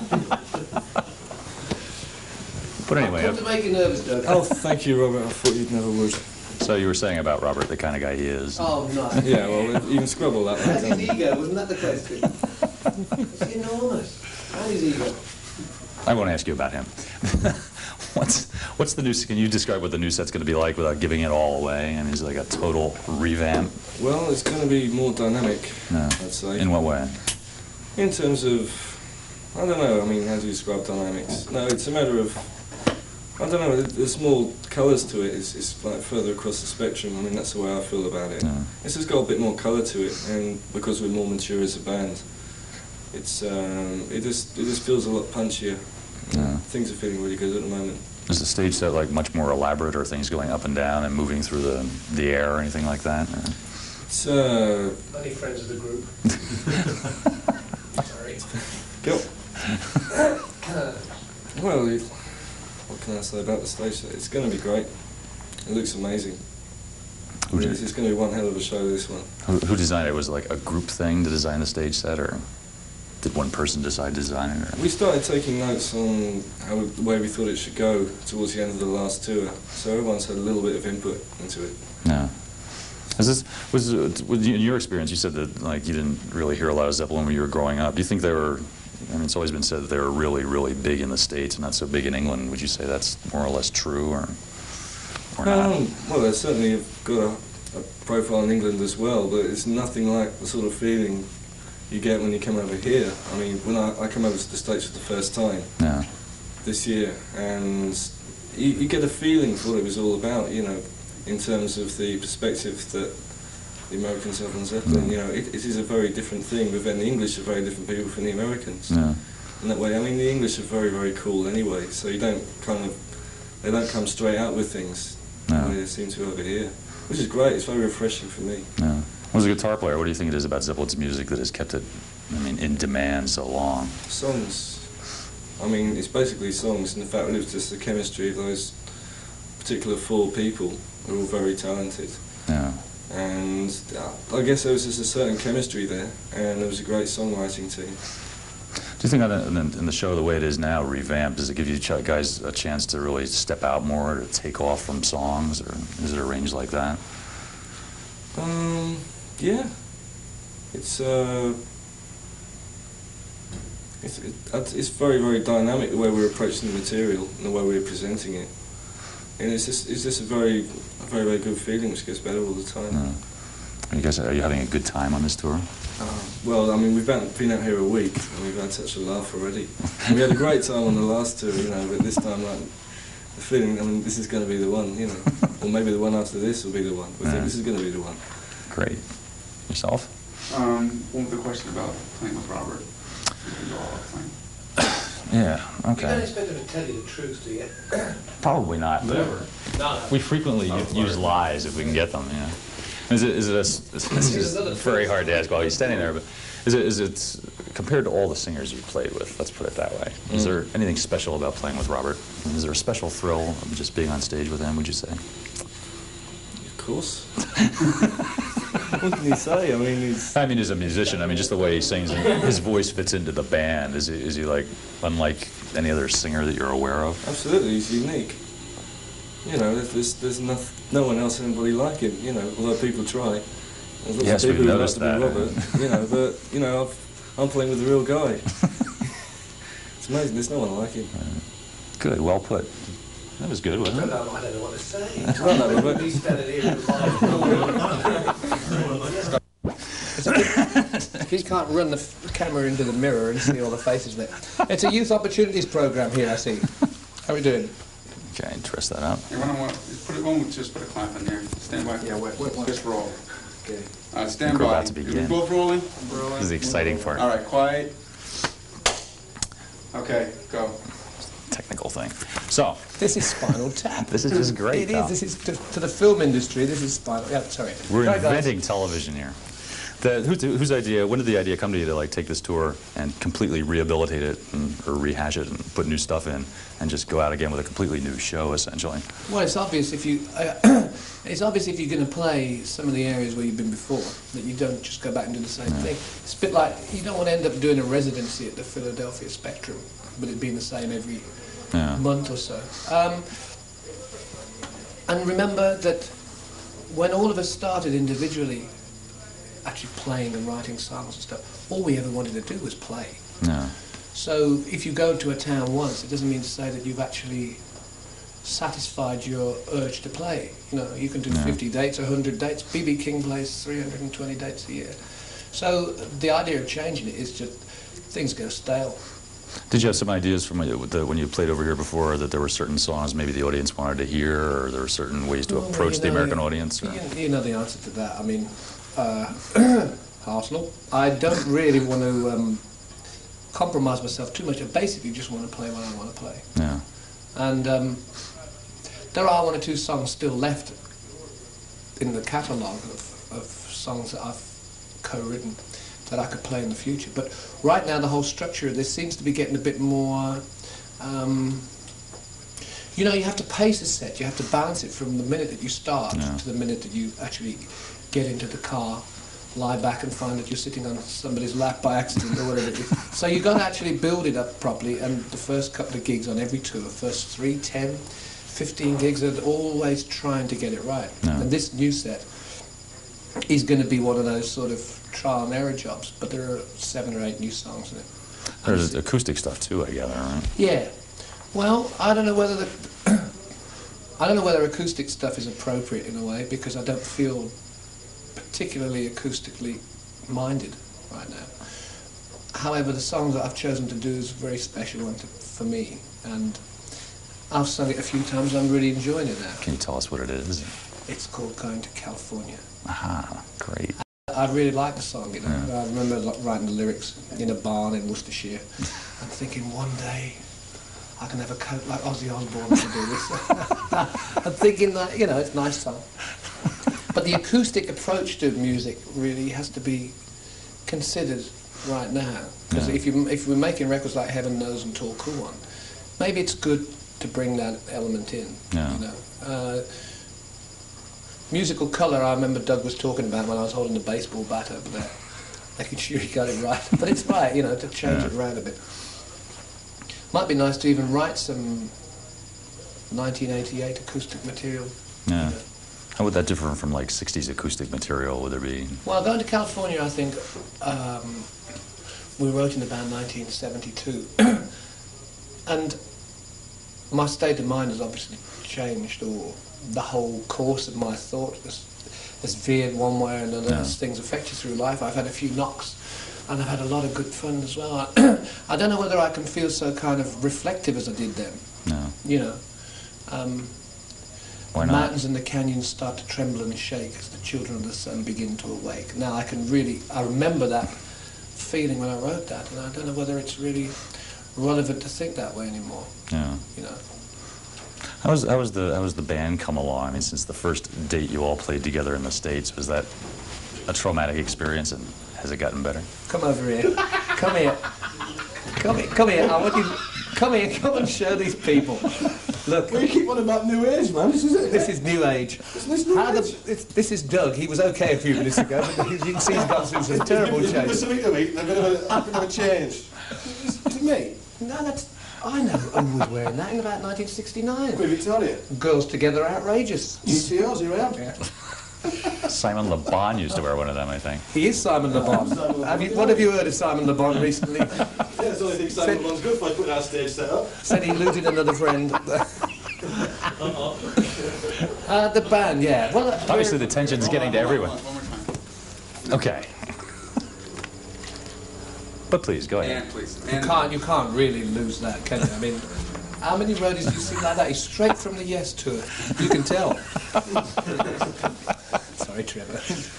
But anyway... I've come to make you nervous, Doug. Oh, thank you, Robert. I thought you'd never would. So you were saying about Robert, the kind of guy he is. Oh, no. Yeah, well, you can scribble that. That's his ego, wasn't that the question? It's enormous. And his ego. I won't ask you about him. What's the new? Can you describe what the new set's going to be like without giving it all away? I mean, is it like a total revamp? Well, it's going to be more dynamic, I'd say. In what way? In terms of, I don't know. I mean, how do you describe dynamics? No, it's a matter of, I don't know. There's more colours to it. It's like further across the spectrum. I mean, that's the way I feel about it. Yeah. It's just got a bit more colour to it, and because we're more mature as a band. It's it just feels a lot punchier. Yeah. Things are feeling really good at the moment. Is the stage set like much more elaborate, or things going up and down and moving through the air or anything like that? Or? It's Many friends of the group. Sorry. Go. Well, what can I say about the stage set? It's going to be great. It looks amazing. It's going to be one hell of a show, this one. Who designed it? Was it like a group thing to design the stage set, or did one person decide to design it? Or? We started taking notes on the way we thought it should go towards the end of the last tour, so everyone's had a little bit of input into it. Yeah. In your experience, you said that like you didn't really hear a lot of Zeppelin when you were growing up. Do you think they were? I mean, it's always been said that they were really, really big in the States and not so big in England. Would you say that's more or less true, or not? Well, they certainly have got a profile in England as well, but it's nothing like the sort of feeling you get when you come over here. I mean, when I come over to the States for the first time this year, and you get a feeling for what it was all about, you know, in terms of the perspective that the Americans have on Zeppelin. You know, it is a very different thing, but then the English are very different people from the Americans. Yeah. In that way, I mean, the English are very, very cool anyway, so they don't come straight out with things the way they seem to over here, which is great. It's very refreshing for me. Yeah. As a guitar player, what do you think it is about Zeppelin's music that has kept it I mean, in demand so long? Songs. I mean, it's basically songs, and the fact that it was just the chemistry of those particular 4 people who are all very talented. Yeah. And I guess there was just a certain chemistry there, and there was a great songwriting team. Do you think in the show, the way it is now, revamped, does it give you guys a chance to really step out more, to take off from songs, or is it arranged like that? Yeah. It's very, very dynamic, the way we're approaching the material and the way we're presenting it. And it's just a very, very good feeling, which gets better all the time. Are you having a good time on this tour? Well, I mean, we've been out here a week, and we've had such a laugh already. And we had a great time on the last tour, you know, but this time, like, the feeling, I mean, this is going to be the one, you know. Or maybe the one after this will be the one. I think this is going to be the one. Great. Yourself? One with the question about playing with Robert. Yeah, okay. You don't expect him to tell you the truth, do you? Probably not. Never. No. We frequently use lies if we can get them, yeah. This is very hard to ask while he's standing there, but is it compared to all the singers you've played with, let's put it that way, is there anything special about playing with Robert? Is there a special thrill of just being on stage with him, would you say? Of course. What can you say? I mean, as a musician, I mean, just the way he sings, and his voice fits into the band. Is he like unlike any other singer that you're aware of? Absolutely, he's unique. You know, there's no one else anybody like him. You know, although people try. There's lots of people who like to be Robert. You know, but you know, I'm playing with the real guy. It's amazing. There's no one like him. Good, well put. That was good, wasn't it? I don't know what to say. Well done, Robert. He's standing here with he can't run the camera into the mirror and see all the faces there. It's a youth opportunities program here, I see. How are we doing? Okay, trust that out. Hey, just put a clap in there. Stand by. Yeah, wait. Just roll. Okay. Stand We're by. about to begin. Are we both rolling? This is the exciting part. All right, quiet. Okay, go. Technical thing. So this is Spinal Tap. This is just great. It is. This is to the film industry. This is Spinal. Yeah, sorry. We're inventing television here. Whose idea? When did the idea come to you to like take this tour and completely rehabilitate it or rehash it and put new stuff in and just go out again with a completely new show, essentially? Well, it's obvious if you if you're going to play some of the areas where you've been before that you don't just go back and do the same thing. It's a bit like you don't want to end up doing a residency at the Philadelphia Spectrum, but it being the same every month or so. And remember that when all of us started individually, actually playing and writing songs and stuff, all we ever wanted to do was play. Yeah. So if you go to a town once, it doesn't mean to say that you've actually satisfied your urge to play. You know, you can do 50 dates, 100 dates. B.B. King plays 320 dates a year. So the idea of changing it is just things go stale. Did you have some ideas from when you played over here before that there were certain songs maybe the audience wanted to hear, or there were certain ways to approach the American audience? You know the answer to that. I mean, Arsenal. I don't really want to compromise myself too much. I basically just want to play what I want to play. Yeah. And there are one or two songs still left in the catalogue of songs that I've co-written that I could play in the future. But right now the whole structure of this seems to be getting a bit more... you know, you have to pace a set. You have to balance it from the minute that you start to the minute that you actually get into the car, lie back and find that you're sitting on somebody's lap by accident or whatever it is. So you've got to actually build it up properly, and the first couple of gigs on every tour, first 3, 10, 15 gigs, are always trying to get it right. Yeah. And this new set is going to be one of those sort of trial and error jobs, but there are 7 or 8 new songs in it. There's acoustic stuff too, I gather, right? Yeah. Well, I don't know whether acoustic stuff is appropriate in a way, because I don't feel particularly acoustically minded right now. However, the song that I've chosen to do is a very special one for me, and I've sung it a few times. I'm really enjoying it now. Can you tell us what it is? It's called Going to California. Aha, great. I really like the song, you know. Yeah. I remember writing the lyrics in a barn in Worcestershire and thinking one day I can have a coat like Ozzy Osbourne to do this. I'm thinking that, you know, it's a nice song. But the acoustic approach to music really has to be considered right now. Because if we're making records like Heaven Knows and Tall Cool One, maybe it's good to bring that element in. Yeah. You know, musical colour. I remember Doug was talking about when I was holding the baseball bat over there, making sure he got it right. But it's right, you know, to change it around a bit. Might be nice to even write some 1988 acoustic material. Yeah. You know. How would that differ from like 60s acoustic material? Would there be? Well, going to California, I think we wrote in the band 1972, and my state of mind has obviously changed, or the whole course of my thought has veered one way or another as things affect you through life. I've had a few knocks, and I've had a lot of good fun as well. I don't know whether I can feel so kind of reflective as I did then. No. You know. Why the not? mountains and the canyons start to tremble and shake as the children of the sun begin to awake. Now I remember that feeling when I wrote that, and I don't know whether it's really relevant to think that way anymore. Yeah. You know. How was the band come along? I mean, since the first date you all played together in the States, was that a traumatic experience, and has it gotten better? Come over here. Come here. Come here. I want you. Come here. Come and show these people. Look. Well, you keep on about New Age, man. This is New Age. This is Doug. He was okay a few minutes ago, but you can see he's gone through some terrible change. There's something to eat, and a bit of a change. Is it me? No, I know who was wearing that in about 1969. Queen Victoria. Girls Together Outrageous. UTRs, you're out. Yeah. Simon Le Bon used to wear one of them, I think. He is Simon Le Bon. What have you heard of Simon Le Bon recently? Yeah, it's the only thing Simon Le Bon's good for. I put our stage set up. Said he looted another friend. The band, yeah. Well, obviously the tension's getting to everyone. Okay. But please, go ahead. And please. You can't really lose that, can you? I mean, how many roadies do you see like that? He's straight from the Yes tour. You can tell. Sorry, Trevor.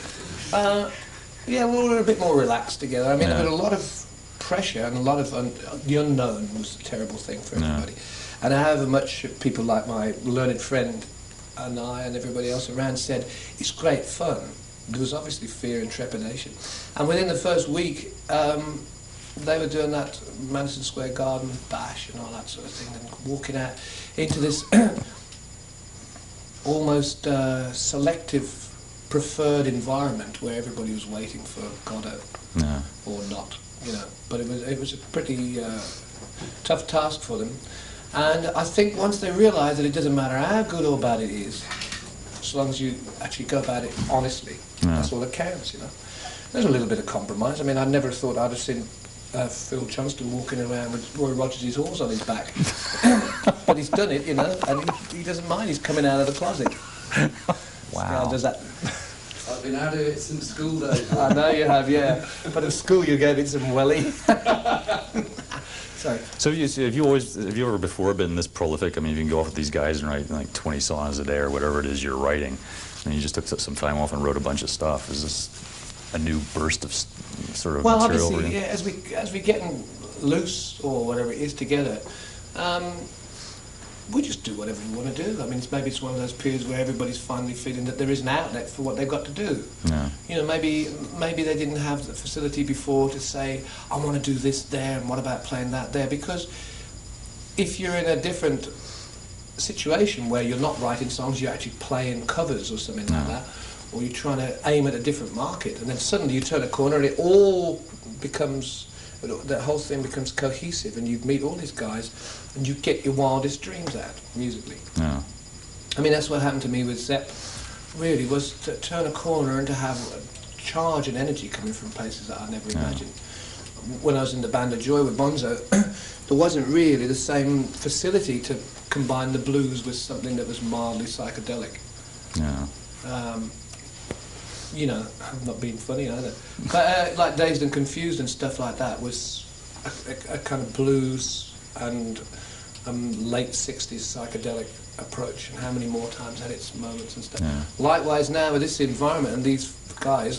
Yeah, well, we're a bit more relaxed together. I mean, there was a lot of pressure and a lot of the unknown was a terrible thing for everybody. And however much people like my learned friend and I and everybody else around said, it's great fun, there was obviously fear and trepidation. And within the first week, they were doing that Madison Square Garden bash and all that sort of thing, and walking out into this almost selective, preferred environment where everybody was waiting for Godot or not, you know. But it was a pretty tough task for them. And I think once they realised that it doesn't matter how good or bad it is, as long as you actually go about it honestly, that's all that counts, you know. There's a little bit of compromise. I mean, I never thought I'd have seen Phil Johnstone walking around with Roy Rogers' horse on his back. But he's done it, you know, and he doesn't mind. He's coming out of the closet. Wow. Does that? I've been out of it since school days. I know you have, yeah. But at school you gave it some welly. Sorry. So have you ever before been this prolific? I mean, you can go off with these guys and write like 20 songs a day or whatever it is you're writing, and you just took some time off and wrote a bunch of stuff. Is this a new burst of sort of material? Well, obviously, yeah, as we getting loose or whatever it is together, we just do whatever we want to do. I mean, maybe it's one of those periods where everybody's finally feeling that there is an outlet for what they've got to do. Yeah. You know, maybe they didn't have the facility before to say, I want to do this there, and what about playing that there? Because if you're in a different situation where you're not writing songs, you're actually playing covers or something like that, or you're trying to aim at a different market, and then suddenly you turn a corner and it all becomes, that whole thing becomes cohesive, and you meet all these guys and you get your wildest dreams out musically. Yeah. I mean, that's what happened to me with Zepp, really, was to turn a corner and to have a charge and energy coming from places that I never imagined. When I was in the Band of Joy with Bonzo, there wasn't really the same facility to combine the blues with something that was mildly psychedelic. Yeah. You know, I'm not being funny either. But like Dazed and Confused and stuff like that was a kind of blues and late 60s psychedelic approach, and how many more times had its moments and stuff. Yeah. Likewise now with this environment and these guys,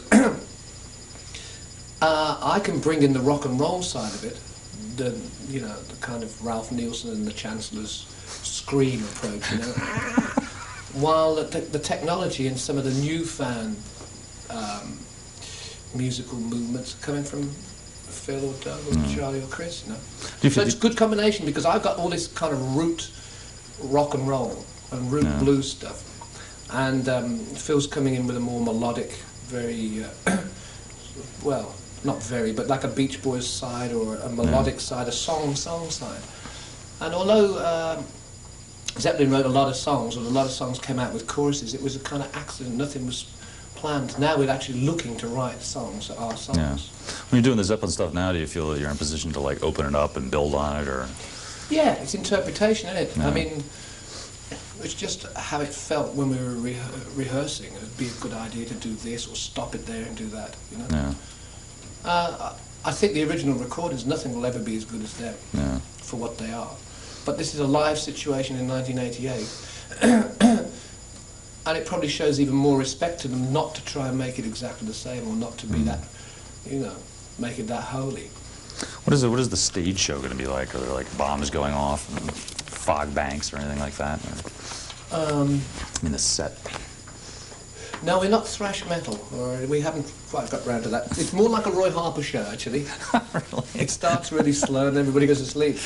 I can bring in the rock and roll side of it, the kind of Ralph Nielsen and the Chancellor's scream approach, you know, while the technology and some of the newfound musical movements are coming from Phil or Doug or Charlie or Chris, you know. Do you So feel- it's a good combination because I've got all this kind of root rock and roll and root blues stuff, and Phil's coming in with a more melodic, very well, not very, but like a Beach Boys side or a melodic side, a song side. And although Zeppelin wrote a lot of songs, or a lot of songs came out with choruses, it was a kind of accident. Nothing was planned. Now we're actually looking to write songs that are songs. Yeah. When you're doing the Zeppelin stuff now, do you feel that you're in a position to like open it up and build on it, or? Yeah, it's interpretation, isn't it? Yeah. I mean, it's just how it felt when we were rehearsing. It would be a good idea to do this or stop it there and do that, you know? Yeah. I think the original recordings, nothing will ever be as good as them for what they are. But this is a live situation in 1988. And it probably shows even more respect to them not to try and make it exactly the same or not to be that, you know, make it that holy. What is the stage show going to be like? Are there like bombs going off and fog banks or anything like that? Or, I mean, the set. No, we're not thrash metal, or we haven't quite got round to that. It's more like a Roy Harper show, actually. Really? It starts really slow and everybody goes to sleep.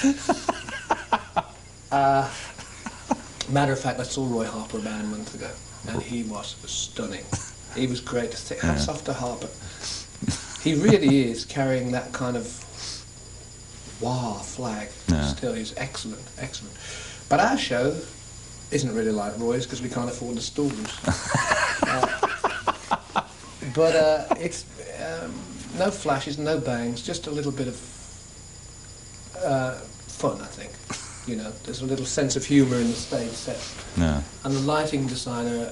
Matter of fact, I saw Roy Harper about a month ago, and he was stunning. He was great. Hats off to Harper. He really is carrying that kind of wah flag. Still, he's excellent, excellent. But our show isn't really like Roy's because we can't afford the stools. But it's no flashes, no bangs, just a little bit of fun, I think. You know, there's a little sense of humour in the stage set. Yeah. And the lighting designer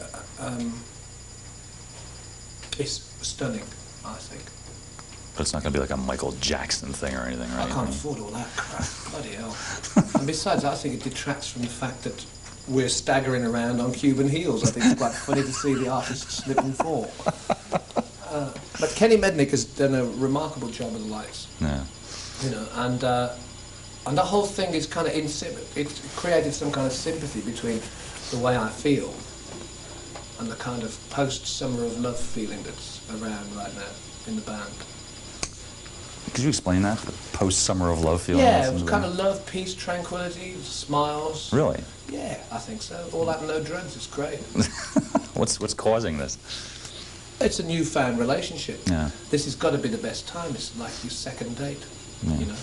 is stunning, I think. But it's not going to be like a Michael Jackson thing or anything, right? I can't afford all that crap. Bloody hell. And besides, I think it detracts from the fact that we're staggering around on Cuban heels. I think it's quite funny to see the artists slip and fall. But Kenny Mednick has done a remarkable job with the lights. Yeah. You know, and the whole thing is kind of it created some kind of sympathy between the way I feel and the kind of post-Summer of Love feeling that's around right now in the band. Could you explain that? The post-Summer of Love feeling? Yeah, it was kind of love, peace, tranquility, smiles. Really? Yeah, I think so. All that and no drugs, it's great. What's causing this? It's a newfound relationship. Yeah. This has got to be the best time. It's like your second date, you know.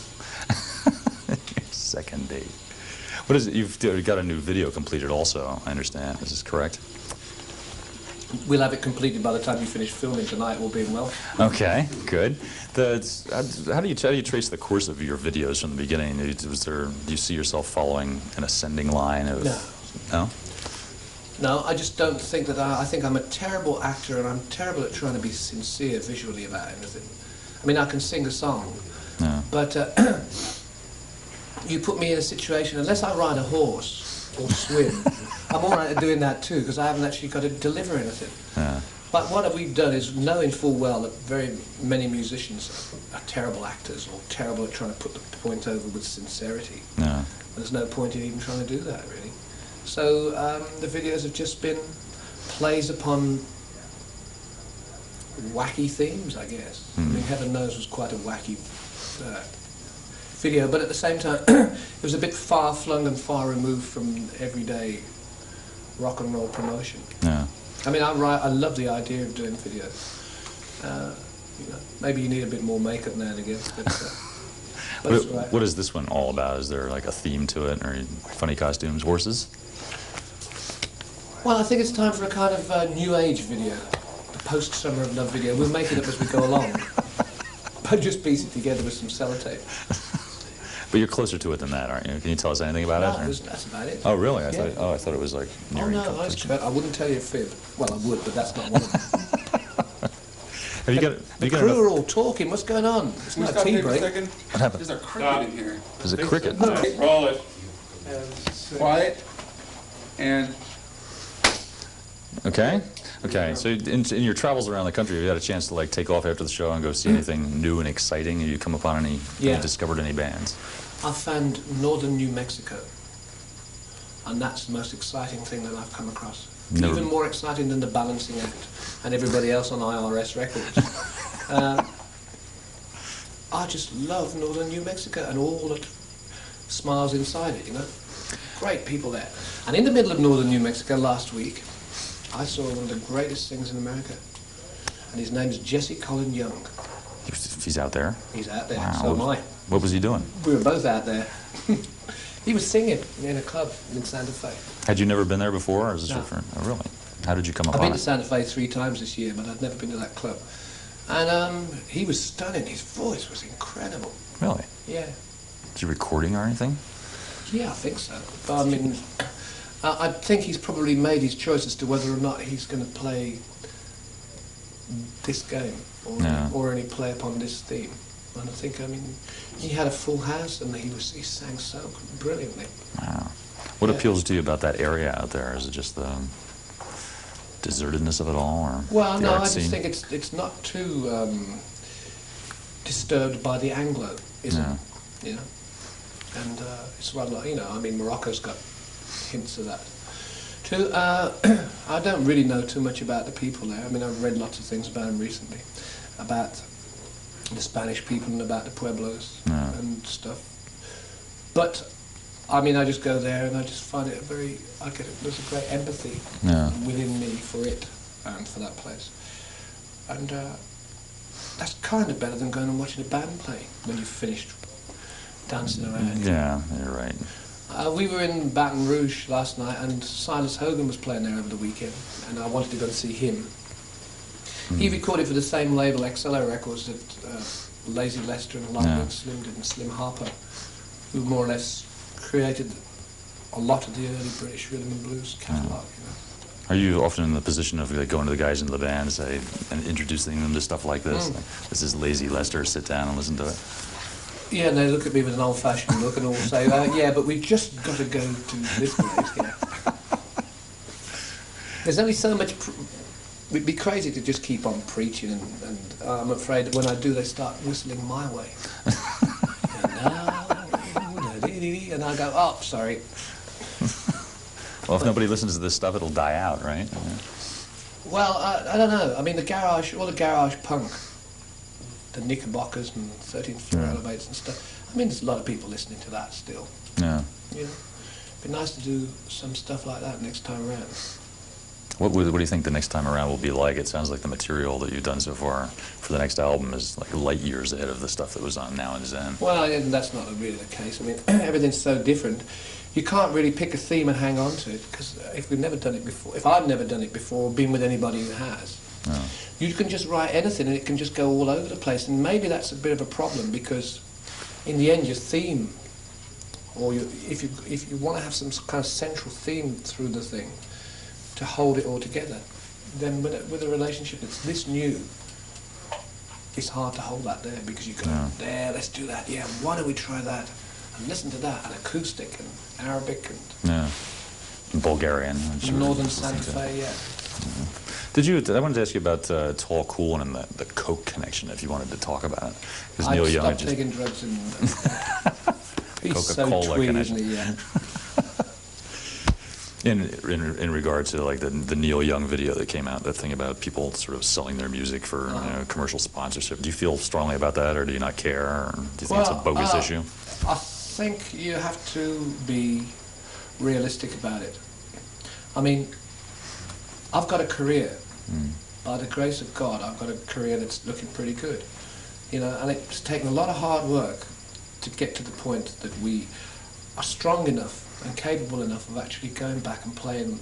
Second date. What is it? You've got a new video completed also, I understand. Is this correct? We'll have it completed by the time you finish filming tonight, all being well. Okay, good. How do you trace the course of your videos from the beginning? Do you see yourself following an ascending line of... No? No, I just don't think that I think I'm a terrible actor and I'm terrible at trying to be sincere visually about anything. I mean, I can sing a song, but you put me in a situation, unless I ride a horse or swim, I'm all right at doing that too, because I haven't actually got to deliver anything. Yeah. But what we've done is knowing full well that very many musicians are terrible actors or terrible at trying to put the point over with sincerity. Yeah. There's no point in even trying to do that, really. So the videos have just been plays upon wacky themes, I guess. I mean, Heaven Knows was quite a wacky video, but at the same time, it was a bit far-flung and far removed from everyday rock and roll promotion. Yeah. I mean, I love the idea of doing videos. You know, maybe you need a bit more makeup now and again. But it's right. What is this one all about? Is there like a theme to it, or funny costumes, horses? Well, I think it's time for a kind of new age video, the post-Summer of Love video. We'll make it up as we go along, but just piece it together with some sellotape. But you're closer to it than that, aren't you? Can you tell us anything about it? Or? That's about it. Oh, really? I Yeah. thought it was like Oh nearing no, completion. I wouldn't tell you a fib. Well, I would, but that's not one of them. The crew are all talking. What's going on? It's not a tea break. What happened? There's a cricket in here. There's a cricket. Roll it. Quiet. And Okay. Okay. So in your travels around the country, have you had a chance to like take off after the show and go see anything new and exciting? Have you come upon any? Yeah. Have you discovered any bands? I found northern New Mexico, and that's the most exciting thing that I've come across. No. Even more exciting than the Balancing Act and everybody else on IRS records. I just love northern New Mexico and all the smiles inside it, you know. Great people there. And in the middle of northern New Mexico last week, I saw one of the greatest singers in America. And his name is Jesse Colin Young. He's out there? He's out there, Wow. so am I. What was he doing? We were both out there. He was singing in a club in Santa Fe. Had you never been there before, or is this No. your friend? Oh, really? How did you come I've upon been it? to Santa Fe 3 times this year, but I'd never been to that club. And he was stunning. His voice was incredible. Really? Yeah. Did you recording or anything? Yeah, I think so. But I mean, I think he's probably made his choice as to whether or not he's going to play this game or only play upon this theme. And I think, I mean, he had a full house and he sang so brilliantly. Wow. What appeals to you about that area out there? Is it just the desertedness of it all, or Well, the no, art I scene? just think it's not too disturbed by the Anglo-ism, you know. And it's rather like, you know, I mean, Morocco's got hints of that. Too, I don't really know too much about the people there. I mean, I've read lots of things about them recently, about the Spanish people and about the Pueblos and stuff. But, I mean, I just go there and I just find it there's a great empathy within me for it and for that place. And that's kind of better than going and watching a band play when you've finished dancing around. Yeah, you're right. We were in Baton Rouge last night and Silas Hogan was playing there over the weekend and I wanted to go and see him. He recorded for the same label, XLO Records, that Lazy Lester and Lightning Slim did, and Slim Harper, who more or less created a lot of the early British rhythm and blues catalogue. You know. Are you often in the position of like, going to the guys in the band and introducing them to stuff like this? Like, this is Lazy Lester, sit down and listen to it? Yeah, and they look at me with an old-fashioned look and all say, yeah, but we've just got to go to this place here. There's only so much... It'd be crazy to just keep on preaching, and I'm afraid that when I do, they start whistling my way. And I go, oh, sorry. Well, if nobody listens to this stuff, it'll die out, right? Yeah. Well, I don't know. I mean, all the garage punk, the Knickerbockers and 13th Floor Elevators and stuff. I mean, there's a lot of people listening to that still. Yeah. You know, it'd be nice to do some stuff like that next time around. What do you think the next time around will be like? It sounds like the material that you've done so far for the next album is like light years ahead of the stuff that was on Now and Zen. Well, that's not really the case. I mean, everything's so different. You can't really pick a theme and hang on to it, because if we've never done it before, if I've never done it before, or been with anybody who has, you can just write anything and it can just go all over the place. And maybe that's a bit of a problem, because in the end your theme, or if you want to have some kind of central theme through the thing, to hold it all together, then with a relationship that's this new, it's hard to hold that there, because you go, there, let's do that, yeah, why don't we try that, and listen to that, and acoustic, and Arabic, and Bulgarian. Northern Santa Fe, I wanted to ask you about Tall Cool and the Coke connection, if you wanted to talk about it. Because Neil Young stopped taking drugs and he's so Coca-Cola twee, connection. isn't he? Yeah. In regard to like the Neil Young video that came out, that thing about people sort of selling their music for commercial sponsorship. Do you feel strongly about that, or do you not care, or do you think it's a bogus issue? I think you have to be realistic about it. I mean, I've got a career. By the grace of God, I've got a career that's looking pretty good. You know, and it's taken a lot of hard work to get to the point that we are strong enough and capable enough of actually going back and playing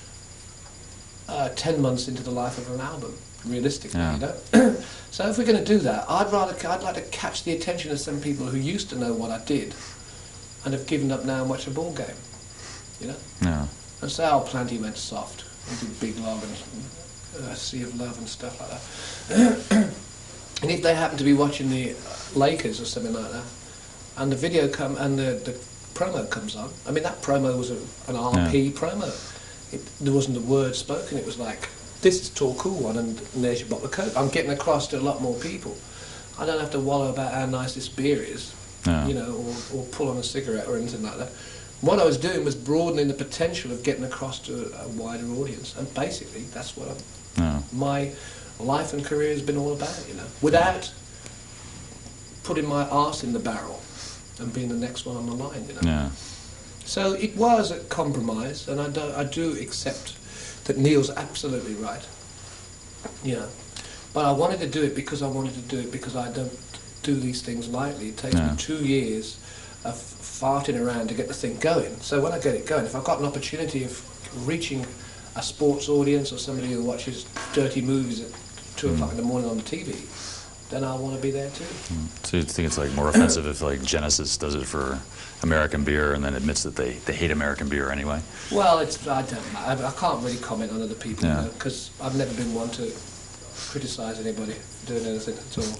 10 months into the life of an album, realistically, you know. So if we're going to do that, I'd like to catch the attention of some people who used to know what I did and have given up now and watch a ball game, you know. Yeah. And say, oh, Plenty went soft, and did Big Love and Sea of Love and stuff like that. And if they happen to be watching the Lakers or something like that, and the video the promo comes on. I mean, that promo was an RP promo. There wasn't a word spoken. It was like, this is Tall Cool One, and there's your bottle of Coke. I'm getting across to a lot more people. I don't have to wallow about how nice this beer is, you know, or pull on a cigarette or anything like that. What I was doing was broadening the potential of getting across to a wider audience, and basically that's what my life and career has been all about, you know. Without putting my arse in the barrel and being the next one on the line, you know. Yeah. So it was a compromise, and I do accept that Neil's absolutely right, you know. But I wanted to do it because I wanted to do it because I don't do these things lightly. It takes me 2 years of farting around to get the thing going. So when I get it going, if I've got an opportunity of reaching a sports audience or somebody who watches dirty movies at 2 o'clock in the morning on the TV, then I want to be there too. So you think it's like more offensive if like Genesis does it for American beer and then admits that they hate American beer anyway? Well, I don't know. I can't really comment on other people because I've never been one to criticise anybody for doing anything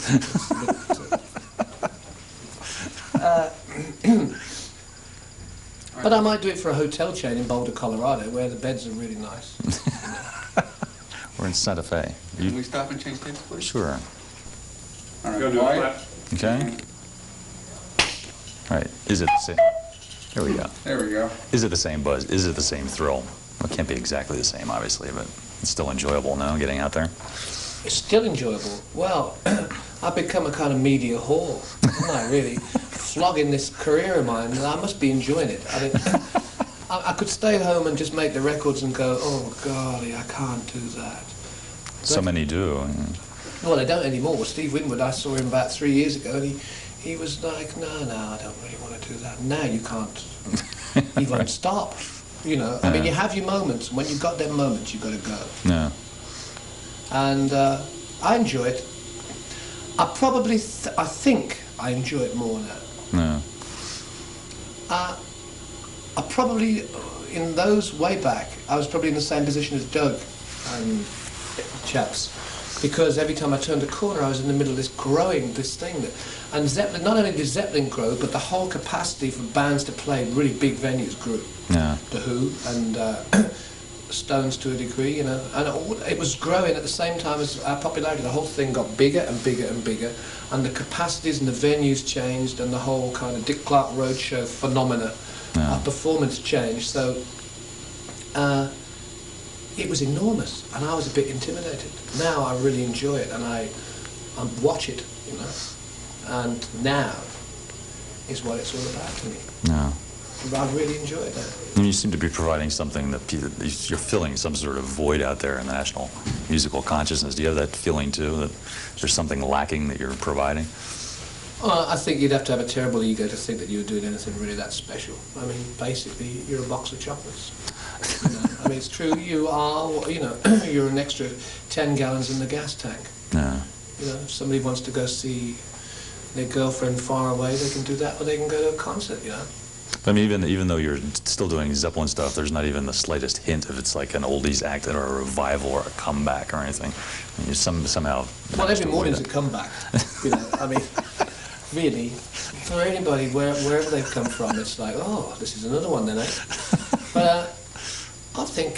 at all. But I might do it for a hotel chain in Boulder, Colorado, where the beds are really nice. We're in Santa Fe. Can we stop and change tapes, please? Sure. All right, quiet. Okay. All right. Is it the same? There we go. There we go. Is it the same buzz? Is it the same thrill? Well, it can't be exactly the same, obviously, but it's still enjoyable now, getting out there. It's still enjoyable. Well, I've become a kind of media whore, haven't I, really? Flogging this career of mine, I must be enjoying it. I mean, I could stay home and just make the records and go, oh, golly, I can't do that. So many do. Well, they don't anymore. Steve Winwood, I saw him about 3 years ago, and he was like, no, I don't really want to do that. Now you can't even stop, you know. I mean, you have your moments, and when you've got them moments, you've got to go. Yeah. And I enjoy it. I think I enjoy it more now. No. I probably, in those way back, I was probably in the same position as Doug and chaps, because every time I turned a corner, I was in the middle of this thing. And Zeppelin, not only did Zeppelin grow, but the whole capacity for bands to play really big venues grew. Yeah. The Who and Stones to a degree, you know, and it was growing at the same time as our popularity. The whole thing got bigger and bigger and bigger, and the capacities and the venues changed, and the whole kind of Dick Clark Roadshow phenomena of performance changed. So it was enormous, and I was a bit intimidated. Now I really enjoy it, and I watch it, you know, and now is what it's all about to me. No. I really enjoy it now. And you seem to be providing something that you're filling some sort of void out there in the national musical consciousness. Do you have that feeling too, that there's something lacking that you're providing? Well, I think you'd have to have a terrible ego to think that you were doing anything really that special. I mean, basically, you're a box of chocolates. You know? I mean, it's true, you are, you know, you're an extra 10 gallons in the gas tank. Yeah. You know, if somebody wants to go see their girlfriend far away, they can do that, or they can go to a concert, you know. I mean, even though you're still doing Zeppelin stuff, there's not even the slightest hint if it's like an oldies act or a revival or a comeback or anything. I mean, you somehow. Well, every morning's a comeback. You know, I mean, really, for anybody wherever they've come from, it's like, oh, this is another one then, eh? But I think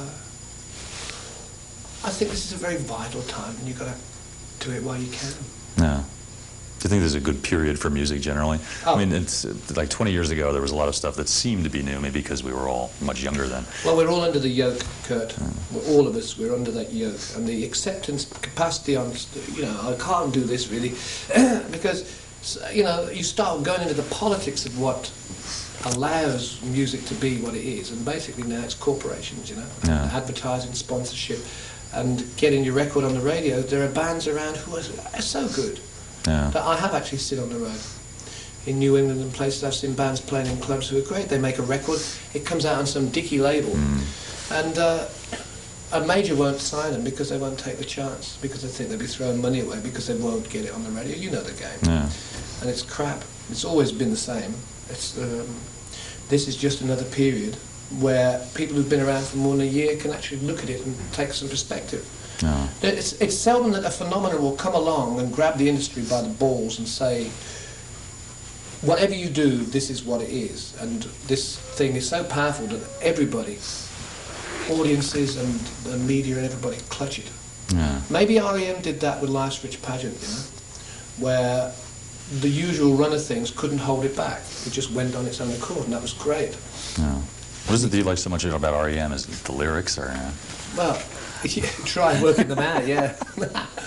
this is a very vital time, and you've got to do it while you can. Yeah. Do you think there's a good period for music generally? Oh. I mean, it's like 20 years ago, there was a lot of stuff that seemed to be new, maybe because we were all much younger then. Well, we're all under the yoke, Kurt. All of us, we're under that yoke. And the acceptance capacity on, you know, I can't do this really, because, you know, you start going into the politics of what allows music to be what it is. And basically now it's corporations, you know, advertising, sponsorship, and getting your record on the radio. There are bands around who are so good. Yeah. But I have actually sit on the road in New England and places. I've seen bands playing in clubs who are great. They make a record, it comes out on some dicky label, and a major won't sign them because they won't take the chance, because they think they'll be throwing money away because they won't get it on the radio. You know the game. Yeah. And it's crap. It's always been the same. It's this is just another period where people who've been around for more than a year can actually look at it and take some perspective. No. It's seldom that a phenomenon will come along and grab the industry by the balls and say, whatever you do, this is what it is. And this thing is so powerful that everybody, audiences and the media and everybody, clutch it. Yeah. Maybe R.E.M. did that with Life's Rich Pageant, you know, where the usual run of things couldn't hold it back. It just went on its own accord, and that was great. Yeah. What is it that you like so much about R.E.M.? Is it the lyrics or? Well, try working them out, yeah.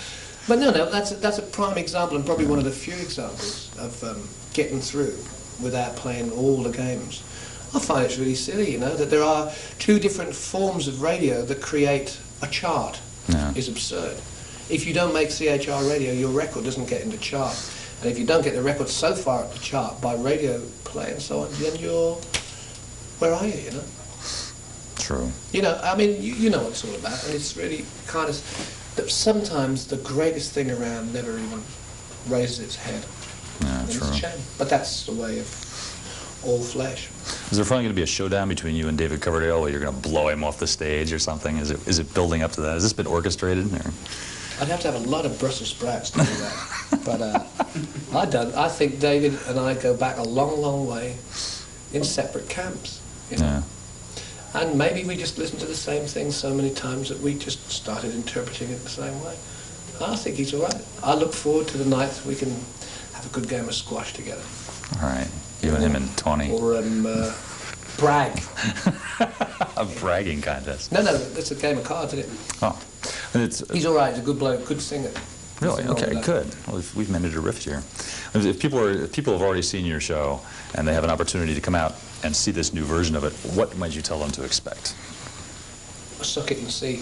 But no, that's a prime example, and probably one of the few examples of getting through without playing all the games. I find it's really silly, you know, that there are two different forms of radio that create a chart. Is absurd. If you don't make CHR radio, your record doesn't get in the chart. And if you don't get the record so far up the chart by radio play and so on, then you're... Where are you, you know? True. You know, I mean, you know what it's all about, and it's really kind of... that sometimes the greatest thing around never even raises its head. Yeah, and true. It's a shame. But that's the way of all flesh. Is there finally going to be a showdown between you and David Coverdale where you're going to blow him off the stage or something? Is it building up to that? Has this been orchestrated? Or? I'd have to have a lot of Brussels sprouts to do that. But I think David and I go back a long, long way in separate camps. You know? Yeah. And maybe we just listened to the same thing so many times that we just started interpreting it the same way. I think he's all right. I look forward to the night we can have a good game of squash together. All right. You and him and Tony. Or brag. A bragging contest. No, it's a game of cards, isn't it? Oh. And he's all right. He's a good bloke, good singer. Really? Okay, good. Well, we've managed a rift here. If people have already seen your show and they have an opportunity to come out and see this new version of it, what might you tell them to expect? Suck it and see.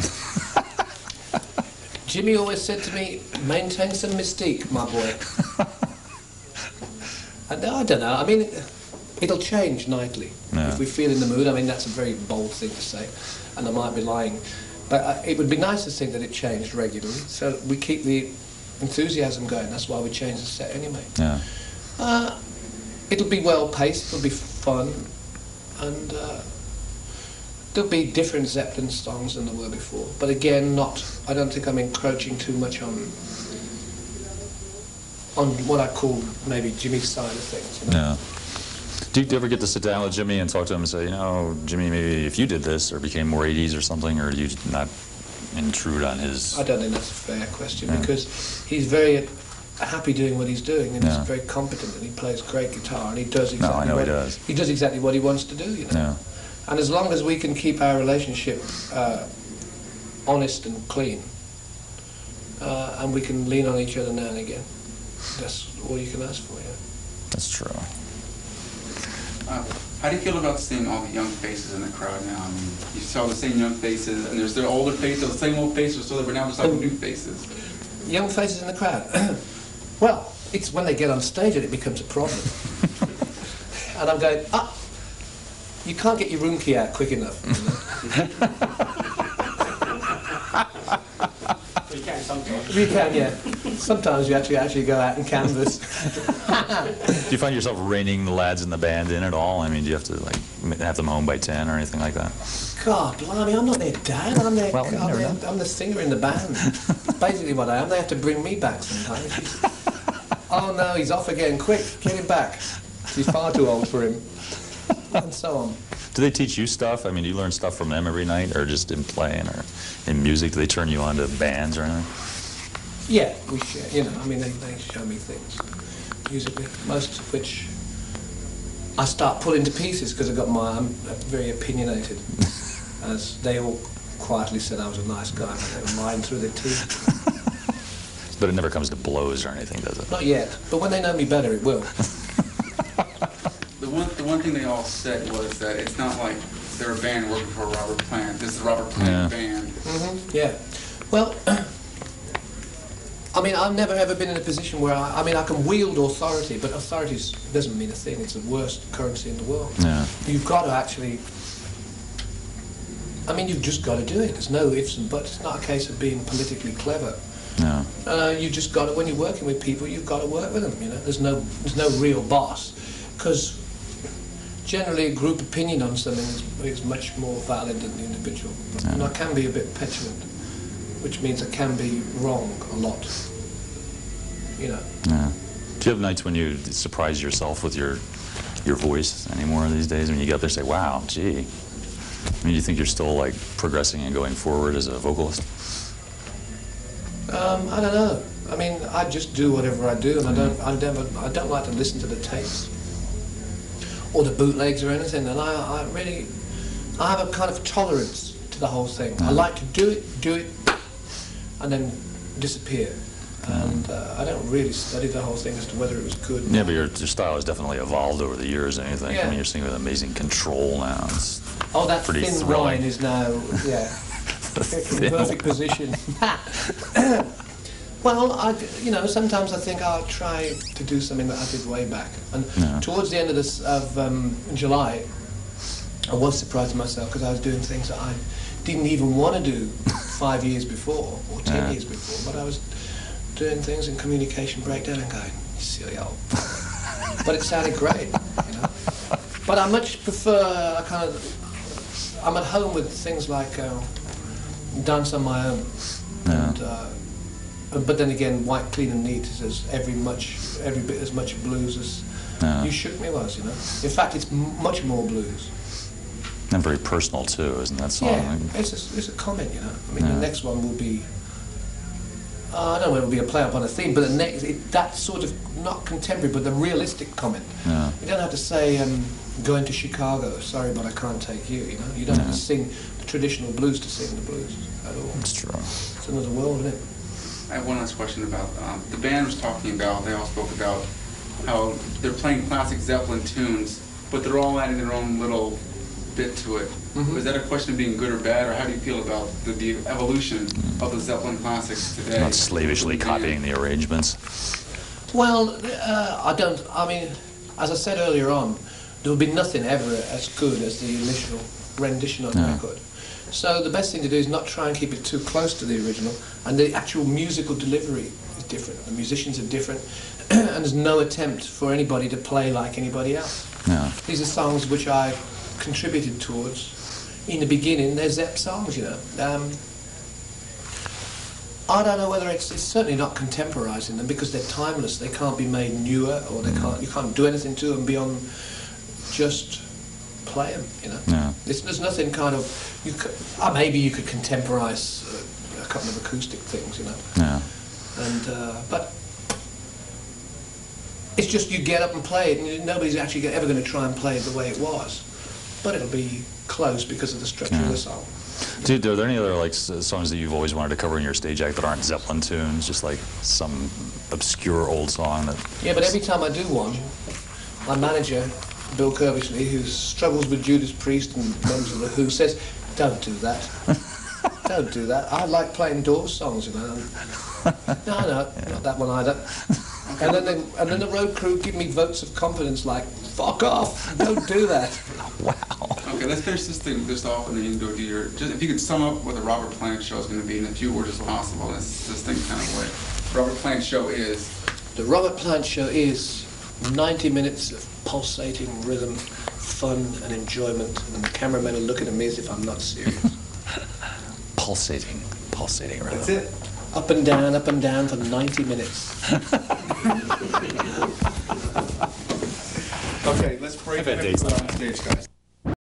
Jimmy always said to me, maintain some mystique, my boy. And I don't know, I mean, it'll change nightly. If we feel in the mood. I mean, that's a very bold thing to say, and I might be lying. But it would be nice to think that it changed regularly, so we keep the enthusiasm going. That's why we change the set anyway. Yeah. It'll be well-paced, it'll be fun, and there'll be different Zeppelin songs than there were before. But again, I don't think I'm encroaching too much on what I call maybe Jimmy's side of things. You know? Yeah. Do you ever get to sit down with Jimmy and talk to him and say, you know, Jimmy, maybe if you did this or became more 80s or something, or do you not intrude on his... I don't think that's a fair question, because he's very happy doing what he's doing, and he's very competent, and he plays great guitar, and he does exactly he does exactly what he wants to do, you know. Yeah. And as long as we can keep our relationship honest and clean, and we can lean on each other now and again, that's all you can ask for, yeah. That's true. How do you feel about seeing all the young faces in the crowd now? I mean, you saw the same young faces, and there's the older faces, the same old faces, so but now there's like new faces. Young faces in the crowd? Well, it's when they get on stage that it becomes a problem. And I'm going, you can't get your room key out quick enough. You know? You can sometimes. You can, yeah. Sometimes you actually go out and canvas. Do you find yourself reining the lads in the band in at all? I mean, do you have to like have them home by 10 or anything like that? God, blimey, I'm not their dad. I'm the singer in the band. Basically what I am. They have to bring me back sometimes. Oh no, he's off again. Quick, get him back. He's far too old for him. And so on. Do they teach you stuff? I mean, do you learn stuff from them every night, or just in playing, or in music? Do they turn you on to bands or anything? Yeah, we share. You know, I mean, they show me things musically, most of which I start pulling to pieces because I'm very opinionated, as they all quietly said I was a nice guy, but they were lying through their teeth. But it never comes to blows or anything, does it? Not yet, but when they know me better, it will. The one thing they all said was that it's not like they're a band working for Robert Plant. This is a Robert Plant band. Mm-hmm. Yeah. Well, I mean, I've never ever been in a position where I can wield authority, but authority doesn't mean a thing. It's the worst currency in the world. Yeah. You've got to actually, I mean, you've just got to do it. There's no ifs and buts. It's not a case of being politically clever. No. You just got to, when you're working with people, you've got to work with them, you know. There's no real boss, because generally a group opinion on something is much more valid than the individual. Yeah. And I can be a bit petulant, which means I can be wrong a lot, you know. Yeah. Do you have nights when you surprise yourself with your voice anymore these days? When you get up there and say, wow, gee. I mean, do you think you're still like progressing and going forward as a vocalist? I don't know. I mean, I just do whatever I do, and I don't like to listen to the tapes or the bootlegs or anything. And I have a kind of tolerance to the whole thing. I like to do it, and then disappear. And I don't really study the whole thing as to whether it was good. Yeah, but your style has definitely evolved over the years. Anything? Yeah. I mean, you're singing with amazing control now. It's that pretty thin thrilling. line is now, yeah, in perfect position. Well, you know, sometimes I think I'll try to do something that I did way back. And towards the end of July, I was surprised myself because I was doing things that I didn't even want to do 5 years before or 10 years before. But I was doing things in communication breakdown and going, silly old. But it sounded great, you know. But I much prefer I'm at home with things like Dance on My Own. And, but then again, White, Clean and Neat is every bit as much blues as You Shook Me was, you know. In fact, it's much more blues. And very personal too, isn't that song? Yeah, it's a comment, you know. I mean, the next one will be, I don't know whether it'll be a play up on a theme, but the next, that sort of, not contemporary, but the realistic comment. Yeah. You don't have to say, going to Chicago, sorry, but I can't take you, you know. You don't have to sing the traditional blues to sing the blues at all. That's true. It's another world, isn't it? I have one last question about, the band was talking about, they all spoke about how they're playing classic Zeppelin tunes, but they're all adding their own little bit to it. Was that a question of being good or bad, or how do you feel about the evolution of the Zeppelin classics today? Not slavishly copying the arrangements. Well, I mean, as I said earlier on, there will be nothing ever as good as the initial rendition on the record. So the best thing to do is not try and keep it too close to the original, and the actual musical delivery is different. The musicians are different, and there's no attempt for anybody to play like anybody else. These are songs which I contributed towards in the beginning. They're Zepp songs, you know. I don't know whether it's certainly not contemporizing them because they're timeless. They can't be made newer, or you can't do anything to them beyond just play them, you know. There's nothing kind of, maybe you could contemporize a couple of acoustic things, you know. But it's just you get up and play it, and nobody's actually ever going to try and play it the way it was. But it'll be close because of the structure of the song. Dude, are there any other songs that you've always wanted to cover in your stage act that aren't Zeppelin tunes? Just like some obscure old song that... Yeah, but every time I do one, my manager, Bill Kirbysley, who struggles with Judas Priest and members of The Who, says, don't do that. Don't do that. I like playing Doors songs, you know. No, not that one either. And then the road crew give me votes of confidence like, fuck off, don't do that. Wow. Okay, let's finish this thing just off, and then you can go do your... Just, if you could sum up what the Robert Plant Show is going to be in a few words as possible, this thing kind of way. Robert Plant Show is... The Robert Plant Show is 90 minutes of pulsating rhythm, fun and enjoyment, and the cameramen are looking at me as if I'm not serious. Pulsating rhythm. That's it. Up and down for 90 minutes. Okay, let's break it on stage, guys.